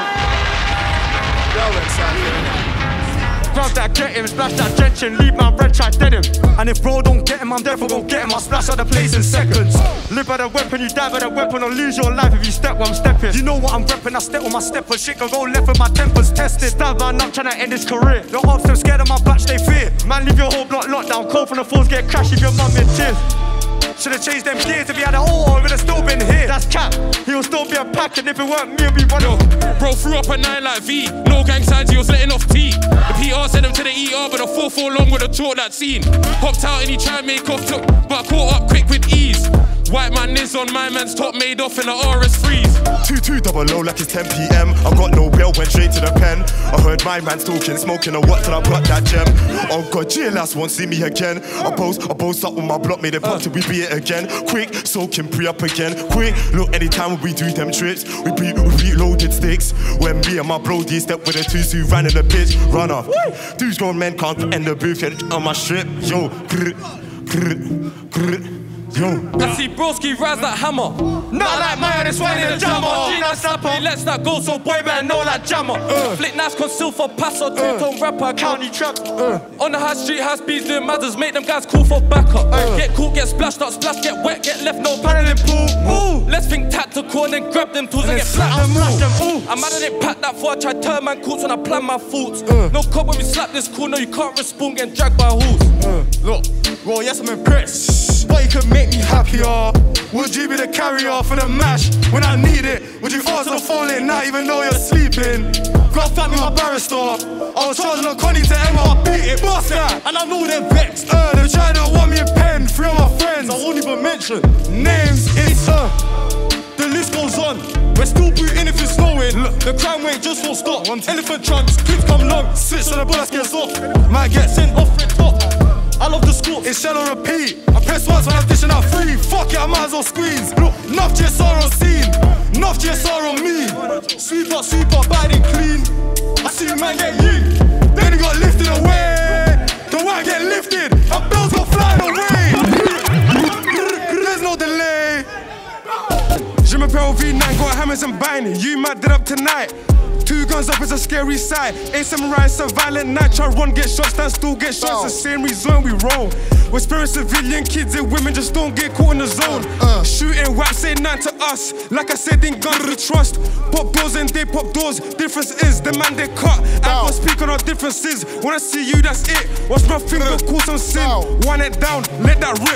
Speaker 3: Grab that, get him, splash that drenching, leave my red try dead him. And if bro don't get him, I'm definitely gon' get him. I'll splash out the place in seconds. Live by the weapon, you die by the weapon, or lose your life if you step where I'm stepping. You know what I'm repping, I step on my step, but shit can go left with my tempers tested. Stab man up trying to end his career. The ops them scared of my batch, they fear. Man, leave your whole block locked down, cold from the fours, get crashed if your mum in tears. Should've changed them gears if he had an auto, he would've still been here. That's cap, he'll still be a pack, and if it weren't me, it'd be running.
Speaker 7: Bro threw up a nine like V, no gang signs, he was letting off T. The P R sent him to the E R, but a four four long would've taught that scene. Hopped out and he tried to make off, took, but I caught up quick with ease. White man is on my man's top, made off in the R S freeze.
Speaker 15: two two double O like it's ten P M I got no bail, went straight to the pen. I heard my man's talking, smoking a what till I blocked that gem. Oh god, G L S won't see me again. I boast, I boast up on my block, made it pop till we beat it again. Quick, soaking pre up again. Quick, look, anytime we do them trips, we beat, we beat loaded sticks. When me and my brody step with a two two ran in the pitch, run off. Dudes grown men can't end the booth, get on my strip. Yo, grr, grr, grr. Yo.
Speaker 4: I see broski rise like hammer. Not like mine, it's one in the jammer. Gina Snapper, he lets that go, so boy man know like jammer. Uh. Flick nice conceal for pass or two-tone uh. rapper, county trap. Uh. On the high street, high speeds doing matters, make them guys call for backup. Uh. Get caught, get splashed up, splash, get wet, get left, no paddling pool. Ooh. Let's think tactical and then grab them tools and, and get flat and smash them. Ooh. I'm mad I didn't pack that for I tried turn man courts when I plan my thoughts. Uh. No cop when we slap this cool, no you can't respond, getting dragged by hools.
Speaker 3: Uh. Look, well yes I'm impressed, but you could make me happier. Would you be the carrier for the mash when I need it? Would you answer the phone late night even though you're sleeping? got fat me my barrister. I was charging a Connie to Emma, I beat it, bust that. And I know they're vexed. Uh, they trying to want me in pen, three of my friends. I won't even mention names, it's uh. The list goes on. We're still booting if it's snowing. Look, the crime rate just won't stop. Elephant trunks, clips come long. Sits on the bullets gets off. Might get sent off the top. I love the score, it's shell on repeat. I press once when I'm dishing out free. Fuck it, I might as well squeeze. Enough G S R on scene, enough G S R on me. Sweep up, sweep up, bad and clean. I see a man get yeet, then he got lifted away. The white get lifted, and bells go flying away. There's no delay. Je m'appelle V nine, got hammers and binding. You might dead up tonight. Two guns up is a scary sight. Ain't some riots, a violent night. Try run, get shots, stand still, get shots. The same reason we roll. We're sparing civilian kids and women, just don't get caught in the zone. Uh, Shooting whack, say none to us. Like I said, ain't gun to trust. Pop doors and they pop doors. Difference is the man they cut. I can't speak on our differences. When I see you, that's it. Watch my finger, call some sin. Wind it down, let that rip.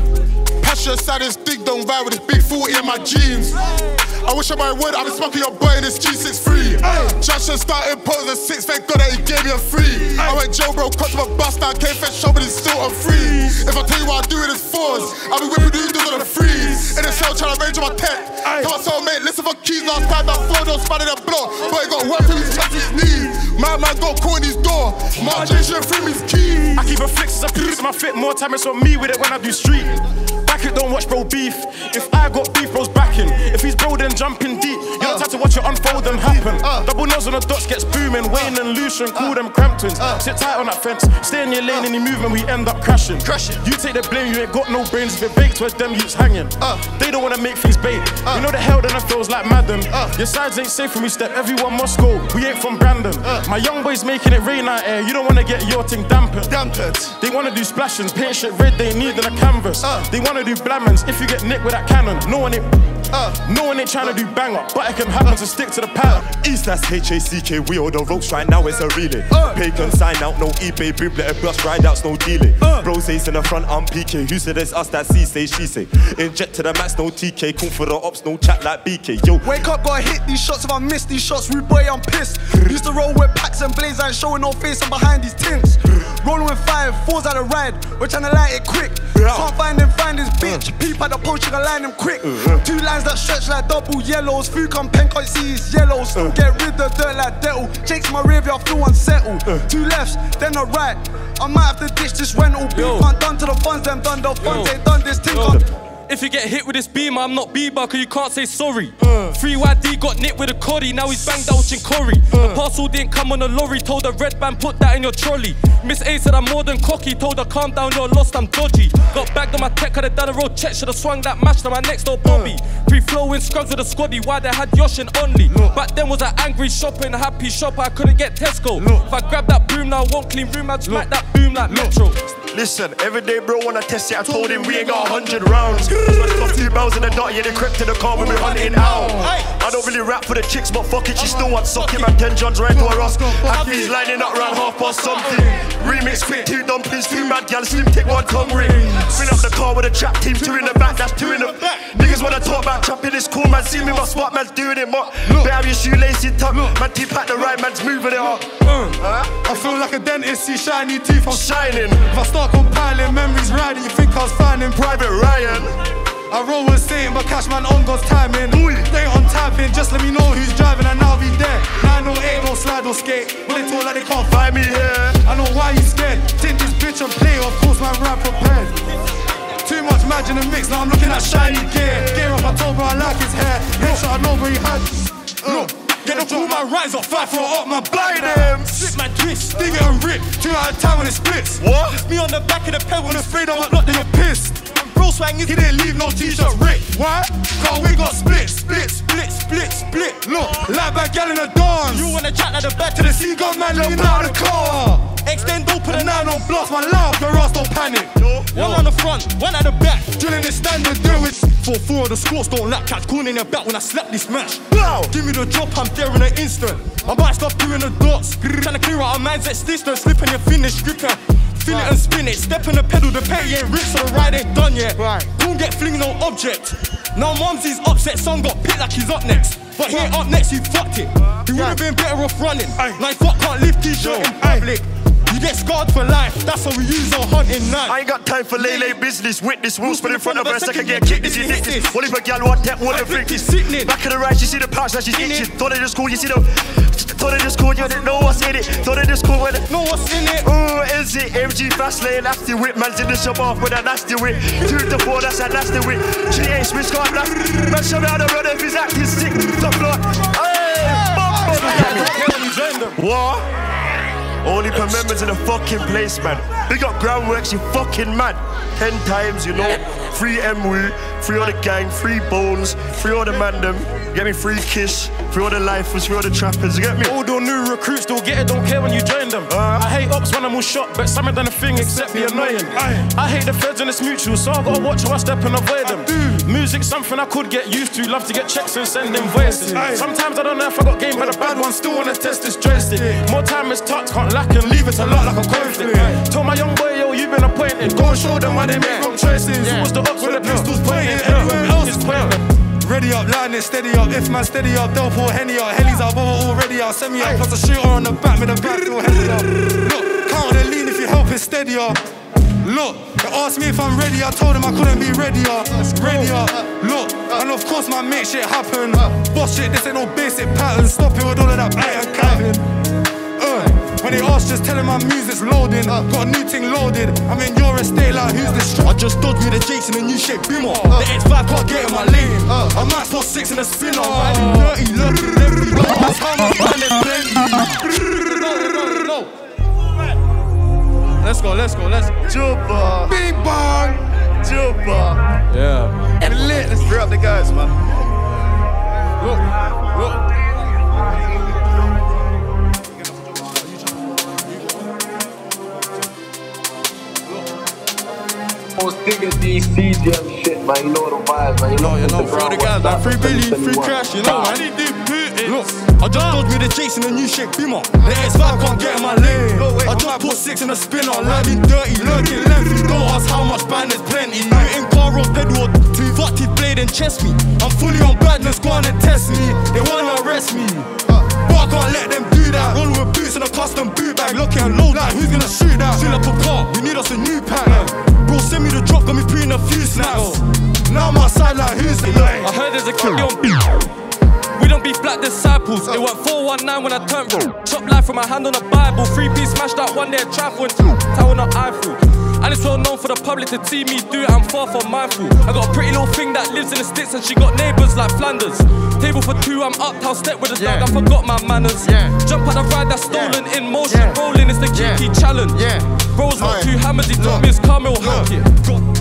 Speaker 12: Passion side is dig, don't vibe with this big forty in my jeans. I wish I might would, I've been smoking your boy in this G sixty-three. Josh just started posing six, thank God that he gave me a free. I went Joe bro, cut to my bus down, came fetch shop, but it's still on free. If I tell you what I do in this fours, I'll be whipping these dudes on the freeze. In the cell trying to range on my tech. Come on, so mate, listen for keys last time, that phone don't span in the block. But he got work from his touch his knees. My man got caught in his door. Mark J should free his keys.
Speaker 18: I keep a flex as I cruise my fit, more time it's on me with it when I do street. Back it, don't watch bro beef. If I got beef, bro's backing. If he's bro, then jumping deep. You don't have to watch it unfold and happen. Double nose on the dots gets booming. Wayne and Lucian, call them Cramptons. Sit tight on that fence, stay in your lane. Any movement, we end up crashing. Crashing. You take the blame, you ain't got no brains. If it bakes, where's them youths hanging? They don't wanna make things bait. You know the hell then it feels like Madden. Your sides ain't safe when we step. Everyone must go. We ain't from Brandon. My young boys making it rain out here. You don't wanna get your thing dampened. Dampened. They wanna do splashings, paint shit red. They need in a canvas. They wanna do blammings. If you get nicked with that cannon, no one ain't, uh, no one ain't trying to do bang up, but it can happen to stick to the pattern.
Speaker 15: East, that's H A C K, we all the ropes right now, it's a relay. Uh, Pagan sign out, no eBay, boob, let it bust, ride outs, no delay. Uh, Bros ace in the front, I'm P K, who said it's us that C say, she say. Inject to the max, no T K, call for the ops, no chat like B K, yo.
Speaker 10: Wake up, gotta hit these shots, if I miss these shots, rude boy, I'm pissed. Used to roll with packs and blades, I ain't showing no face, I'm behind these tints. Rolling with five, fours out of ride, we're trying to light it quick. Can't find them, find this bitch, peep at the post, you can line them quick. Two lines that stretch like double yellows, food come pen, can't see it's yellow. Still get rid of dirt like Dettle, Jake's my rear view, I feel unsettled. Two lefts, then a right, I might have to ditch this rental. Beef ain't done to the funds, them done the funds, ain't done this thing.
Speaker 4: If you get hit with this beamer, I'm not Bieber, cause you can't say sorry. Uh. three Y D got nicked with a Cody, now he's banged out in Corey. Uh. The parcel didn't come on a lorry, told the red band put that in your trolley. Miss A said I'm more than cocky, told her calm down, you're lost, I'm dodgy. Got bagged on my tech, had done a road check, should've swung that match to my next door Bobby. Uh. Free flowing scrubs with a squaddy, why they had Yosh and Only. Look. Back then was an angry shopper in a happy shopper, I couldn't get Tesco. Look. If I grab that broom now, I won't clean room, I'd smack that boom like Look. Metro.
Speaker 9: Listen, every day bro wanna test it, I told him we ain't got a hundred rounds. So I got two bells in the dot, yeah they crept to the car when we hunting out. I don't really rap for the chicks, but fuck it, she still wants sucking. My ten Johns right to her us. Happy's lining up round half past something. Remix quick, two dumplings, two mad gal, slim take one tongue ring. Fill up the car with a trap team, two in the back, that's two in the back. Niggas wanna talk about trapping, it's cool, man. See me, my smart man's doing it, man. Better have your shoelace in tuck, man. Teeth pack the right man's moving it up.
Speaker 3: I feel like a dentist, see shiny teeth, I'm
Speaker 9: shining.
Speaker 3: If I start compiling memories riding, you think I was finding
Speaker 9: Private Ryan.
Speaker 3: I roll with Satan, but cash man on God's timing. Stay on tapping, just let me know who's driving and I'll be there. nine oh eight, no slide or skate, but they talk like they can't find me here. I know why you scared, take this bitch and play, of course man rap prepared. Too much magic in the mix, now I'm looking at shiny gear. Gear up, I told bro I like his hair. Headshot, I know where he had. Look, get the cool man rise up, fight for up, man blind him. Slip my twist, dig it and rip, two out of time when it splits. What? Me on the back of the pedal, when the fade on lock, then you're pissed. Bro swang, he didn't leave no t-shirt ripped. Why? Cause we got split, split, split, split, split. Look, like back gal in the dance. You wanna chat at the back to the seagull man, let me out the car. Extend open the nine on blocks, my laugh, the rust don't panic. One on the front, one at the back. Drilling the standard, do it. Four, four of the squats don't lack, catch corn in your back when I slap this match. Blow. Give me the drop, I'm there in an instant. I might stop doing the dots. Trying to clear out a man's at distance, slipping your finish, gripping. Feel it and spin it, step on the pedal, the pay ain't rich, so the ride ain't done yet. Right. Don't get fling no object. Now Mumsy's upset, son got picked like he's up next.
Speaker 13: but he ain't up next, he fucked it. He would've been better off running. Like fuck, can't lift t-shirt in public. You get scarred for life, that's how we use our hunting knife.
Speaker 9: I ain't got time for lay lay business. Witness, will spin in front of us, I can get kicked, is he addicted? What if a gal want that, what if it's sickening? Back of the right, you see the pouch, now she's itching. Thought it was cool, you see the... Thought it was cool, you didn't know what's in it. Thought it was cool, when it...
Speaker 13: Know what's in it?
Speaker 9: Ooh, is it M G fast lane, nasty whip. Man's in the shop off with a nasty whip. Two to four, that's a nasty whip. She ain't Swiss, can't laugh. Man, show me how to run if he's acting sick. Top floor. Hey, what? Only per members in the fucking place, man. Big up Groundworks, you fucking mad. Ten times, you know. Free M W, free all the gang, free Bones, free all the mandem. Get me free Kiss, free all the lifers, free all the trappers. You get me?
Speaker 18: Old or new recruits still get it, don't care when you join them. Uh, I hate ops when I'm all shot, but some have done a thing except be annoying. Aye. I hate the feds and it's mutual, so I gotta watch how I step and avoid them. Music's something I could get used to, love to get checks and send them voices. Aye. Sometimes I don't know if I got game, but the bad ones still wanna test this joystick. More time is tucked, can't lack and leave it a lot like a conflict. Told my young boy, yo, you've been appointed. Go and show them why they make wrong choices. Who was the ops with the pistols pointed? Everywhere else is pointless.
Speaker 10: Ready up, line it, steady up. If man steady up, they'll pour Henny up. Helly's up, over already out. Send me up, plus a shooter on the back, with the back door Henny up. Look, count the lean if you help it steady up. Look, they asked me if I'm ready, I told them I couldn't be readier. Readier. Look, and of course my make shit happen. Boss shit, this ain't no basic pattern. Stop it with all of that bait and capping. Uh, when they ask, just tell them my music's loading. Got a new thing loaded. I'm in your estate like who's the strap?
Speaker 13: I just dodged with the Jakes in a new shape Beamer. The X five can't get in my lane. I might spot six in a spinner. I'm dirty, lurking every block. That's how my man is plenty.
Speaker 10: Let's go, let's go, let's go.
Speaker 9: Jumper.
Speaker 10: Big bang.
Speaker 9: Jumper.
Speaker 10: Yeah.
Speaker 9: And lit. Let's free up the guys, man.
Speaker 10: Look, look.
Speaker 11: Most bigger D C J shit, man. You know the vibes, man. You know,
Speaker 13: you know, free the guys, man. Free Billy, free Crash, you know, man. Look, I just dodged with the Jakes in a new shape Beamer. The X five can't get in my lane. I just put six in a spinner, like me dirty, lurking lengthy. Don't ask how much band, there's plenty. New in car or pedal, two fucked his blade and chest me. I'm fully on badness, go on and test me. They wanna arrest me, but I can't let them do that. Roll with boots in a custom boot bag, looking at low like who's gonna shoot that? Fill up a car, we need us a new pack. Bro, send me the drop, got me putting a few snaps. Now I'm outside like who's the line?
Speaker 4: I heard there's a kid on beat. We don't be black disciples. It went four one nine when I turned bro. Chop life from my hand on the Bible. Three piece smashed out one day at trifle and tower not Eiffel. And it's well known for the public to see me do it, I'm far from mindful. I got a pretty little thing that lives in the sticks and she got neighbours like Flanders. Table for two, I'm uptown, step with the dog, I forgot my manners. Jump on the ride that's stolen in motion, rolling is the Kiki challenge. Bro's not too hammered, he told me his Carmel hack it.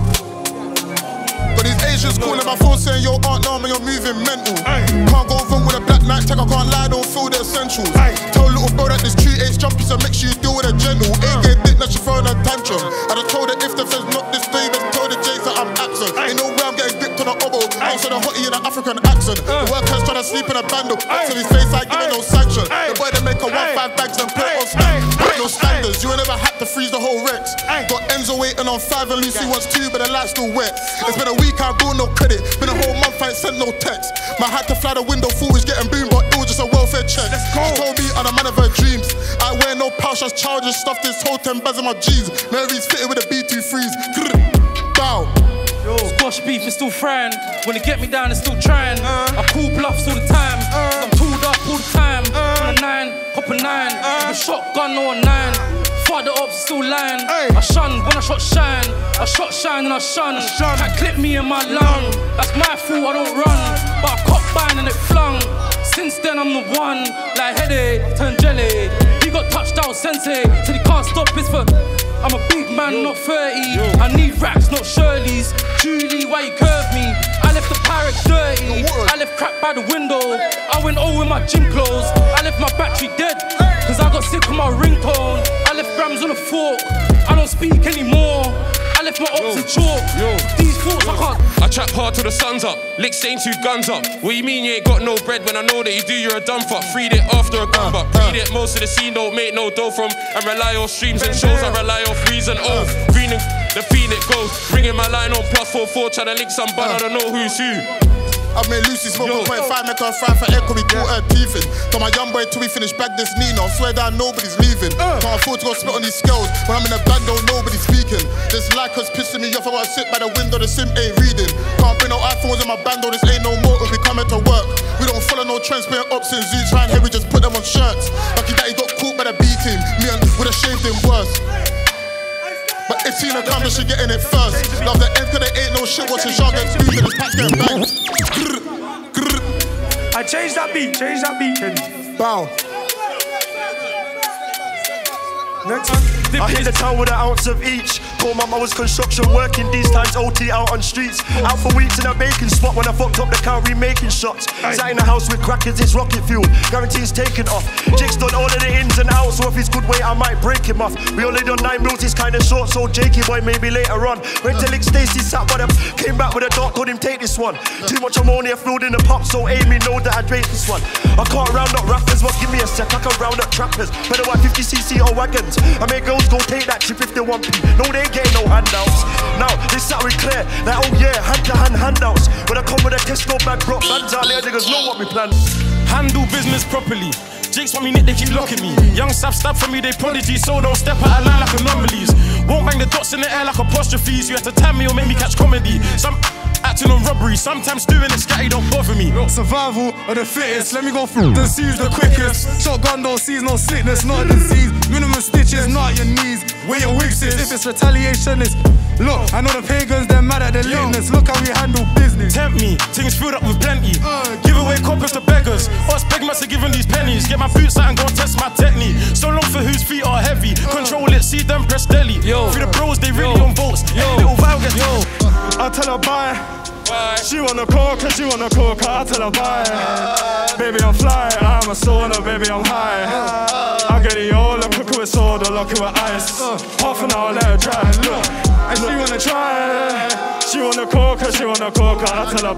Speaker 12: But these Asians calling my phone saying, yo, Aunt Norma, you're moving mental. Ay. Can't go wrong with a black night tag, I can't lie, don't feel the essentials. Ay. Tell little bro that this tree H jumpy, so make sure you deal with a general. Uh. Ain't get dick, now she throwing a tantrum. I done told her if the feds not this day, best tell the Jakes that I'm absent. Ay. Ain't no way I'm getting dipped on an oboe. Also the hottie in an African accent. Uh. The workers trying to sleep in a bando. So his face like giving no sanction. Ay. The boy they make a one five bags and play on stand. No standards, you ain't never had to freeze the whole Rex. Ay. Got Enzo waiting on five and Lucy wants two, but the light's still wet. It's been a week, I do no credit. Been a whole month, I ain't sent no text. Man had to fly the window, fool was getting boom, but it was just a welfare check. She told me I'm a man of her dreams. I wear no pouch, just charges, stuff this whole ten bags in my jeans. Mary's fitted with a B two threes. Bow.
Speaker 6: Squash beef is still frying. When they get me down, it's still trying. Uh, I pull bluffs all the time. Uh, I'm tooled up all the time. Uh, on a nine, hop a nine. Uh, a shotgun or a nine. Fuck the ops, still lying. Ay. I shun when I shot shine. I shot shine and I shun. shun. Can't clip me in my lung. That's my fault, I don't run. But I caught bang and it flung. Since then I'm the one. Like headache, turn jelly. He got touchdown sensei. Said he can't stop this for. I'm a big man, Yo. not thirty. Yo. I need racks, not Shirley's. Julie, why you curve me? I left the Pyrex dirty. I left crap by the window. I went all with my gym clothes. I left my battery dead. Cause I got sick of my ringtone. I left grams on a fork. I don't speak anymore. I left my ops in chalk. These thoughts I can't.
Speaker 7: I trap hard till the sun's up. Lick saying two guns up. What you mean you ain't got no bread when I know that you do, you're a dumb fuck. Freed it after a gun buck. Freed it, most of the scene don't make no dough from. And rely on streams and shows. I rely off reason. Oh, green and the fiend it goes. Bringing my line on plus four four. Trying to link some bud, I don't know who's who.
Speaker 12: I've made Lucy smoke one point five, make her fry for echo, we caught her teeth in. Got my young boy till we finish bag this Nino, swear down nobody's leaving. Can't afford to go spit on these scales, when I'm in a band though nobody's speaking. This Lycra's pissing me off, I gotta sit by the window, the sim ain't reading. Can't bring no iPhones in my band though, this ain't no motive, we coming to work. We don't follow no trends, playing ops in zoo, trying here we just put them on shirts. Lucky that he got caught by the B team, me and would have shaved him worse. But if Tina comes, she getting it first. Love the end, cause there ain't no shit, watching Sean get stupid, this patch getting banged.
Speaker 8: I changed that beat, change that beat, Kenny.
Speaker 12: Bow.
Speaker 8: Next one.
Speaker 9: I hit the town with an ounce of each. Call my mother's construction working these times O T out on streets. Out for weeks in a baking spot when I fucked up the car remaking shots. Sat in the house with crackers, it's rocket fuel. Guarantees taken off. Jake's done all of the ins and outs, so if he's good weight I might break him off. We only done nine mils, he's kinda short, so Jakey boy maybe later on. Went to Lick Stacy, sat by them, came back with a dart, told him take this one. Too much ammonia filled in the pop, so Amy know that I drink this one. I can't round up rappers, but give me a sec, I can round up trappers. Better white fifty c c or wagons. I make girls go take that chip if they want p. No, they ain't getting no handouts. Now, this that we clear, like oh yeah, hand to hand handouts. When I come with a Tesco bag, brought bands out there, niggas know what we plan.
Speaker 18: Handle business properly. Jake's want me nick, they keep locking me. Young stab stab for me, they prodigy, so don't step out of line like anomalies. Won't bang the dots in the air like apostrophes. You have to tell me or make me catch comedy. Some acting on robbery, sometimes doing it scatty don't bother me.
Speaker 10: Survival of the fittest, let me go through the seize the quickest. Shotgun don't seize no slickness, not a disease. Minimum stitches, not your knees. Where your wigs is, if it's retaliation, it's look, I know the pagans, they're mad at the lateness. Look how we handle business.
Speaker 18: Tempt me, things filled up with plenty. Give away coppers to beggars. Us beg must have given these pennies. Get my boots out and go and test my technique. So long for whose feet are heavy. Control it, see them press deli. Yo, for the bros, they really on votes. Yo, little Val gets yo.
Speaker 8: I tell her bye. Bye. She wanna coke, she wanna coke. I tell her bye. Uh, baby I'm fly, I'm a stoner, baby I'm high. Uh, I get it all, I cook it with soda, lock it with ice. Uh, Half an hour, let her try. Look, and she wanna try. She wanna coke, she wanna coke. I tell her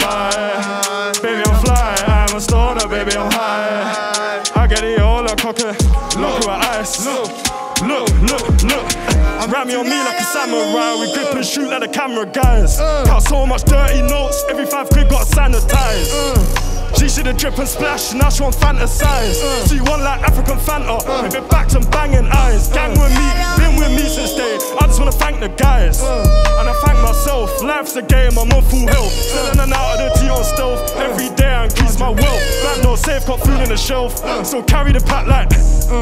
Speaker 8: bye. Baby I'm fly, I'm a stoner, baby I'm high. I get it all, I cook it, lock it with ice. Look, look, look, look. Ram me on me like a samurai. We grip and shoot like the camera guys. Got so much dirty notes, every five quid got sanitized. She should've drip and splash, now she want fantasize. She want like African Fanta, with it backs and banging eyes. Gang with me, been with me since day. I just wanna thank the guys, and I thank myself. Life's a game, I'm on full health. Selling and out of the tea on stealth. Every day I increase my wealth. Back door safe, got food in the shelf. So carry the pack like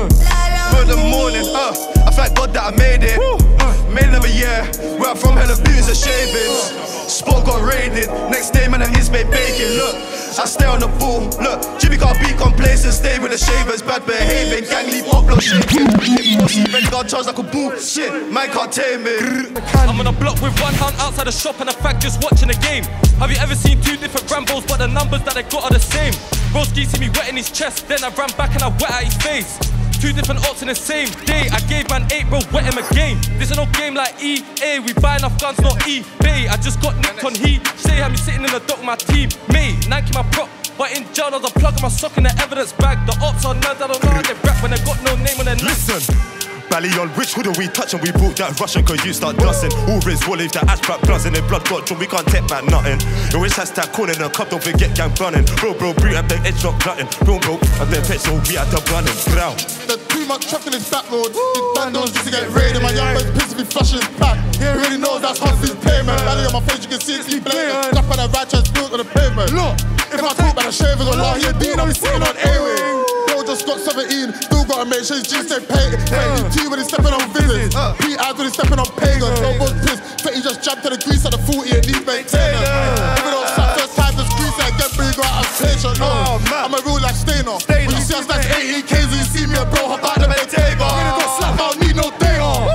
Speaker 5: For the morning, uh, I thank God that I made it. Uh, made another year, where I'm from, hella beauties and shavings. Spot got raided, next day man, I is made bacon. Look, I stay on the ball. Look, Jimmy got beat complacent, stay with the shavers, bad behaving, gang leave upload shaking. Red guard charged like a bull, shit, man can't tame me.
Speaker 4: I'm on a block with one hand outside the shop and a fag just watching the game. Have you ever seen two different Rambos, but the numbers that they got are the same? Broski see me wet in his chest, then I ran back and I wet at his face. Two different odds in the same day. I gave man eight, bro, wet him again. This is no game like E A. We buy enough guns, not eBay. I just got nicked on heat. Say how me sitting in the dock, my team. Mate, Nike my prop. But in jail, there's a plug in my sock in the evidence bag. The ops are nerds, I don't know how they rap when they got no name on their neck.
Speaker 15: Listen. Bally on which hood are we touching? We brought that Russian cause you start dusting. All Riz will leave the ash back buzzing. Their blood got drawn, we can't take back nothing. Yo, it's hashtag calling a cup, don't forget gang running. Bro, bro, brute at the edge not glutton. Bro, bro, at their pet, so we at the running. Brow.
Speaker 12: There's too much traffic in this back road. These bandos used to get raided. My young man's pissed me flushing his pack. He already knows that's Humphrey's payment. Bally on my face, you can see it's blatant. Stuff by the righteous built on the pavement. Look, if I talk about the shavers or law, he a dean, I'll be sitting on A-Way. Just got seventeen, still gotta make sure his jeans stay paid. T when he's stepping on visits, P eyes when he's stepping on pagans. Elbows pissed, Fetty just jabbed to the grease at the forty and need maintainer. If it don't suck first time, just grease it again, bring go out of station. No, I'm a real life stainer. When you see us like eighteen K's and you see me a bro, hop out the Bentayga. When you don't slap, I don't need no day on.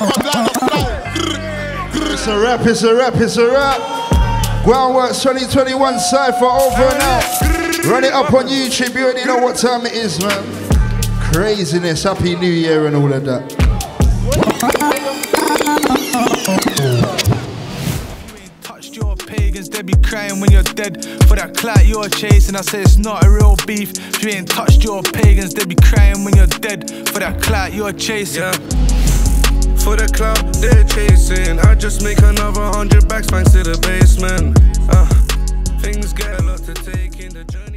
Speaker 1: It's a rap, it's a rap, it's a rap. Groundworks twenty twenty-one Cypher over and out. Run it up on YouTube, you already know what time it is, man. Craziness, Happy New Year and all of that.
Speaker 21: You ain't touched your pagans, they be crying when you're dead. For that clout you're chasing, I say it's not a real beef. If you ain't touched your pagans, they be crying when you're dead. For that clout you're chasing.
Speaker 22: Yeah. For the clout they're chasing, I just make another hundred backs, thanks to the basement. Uh. Things get a lot to take in the journey.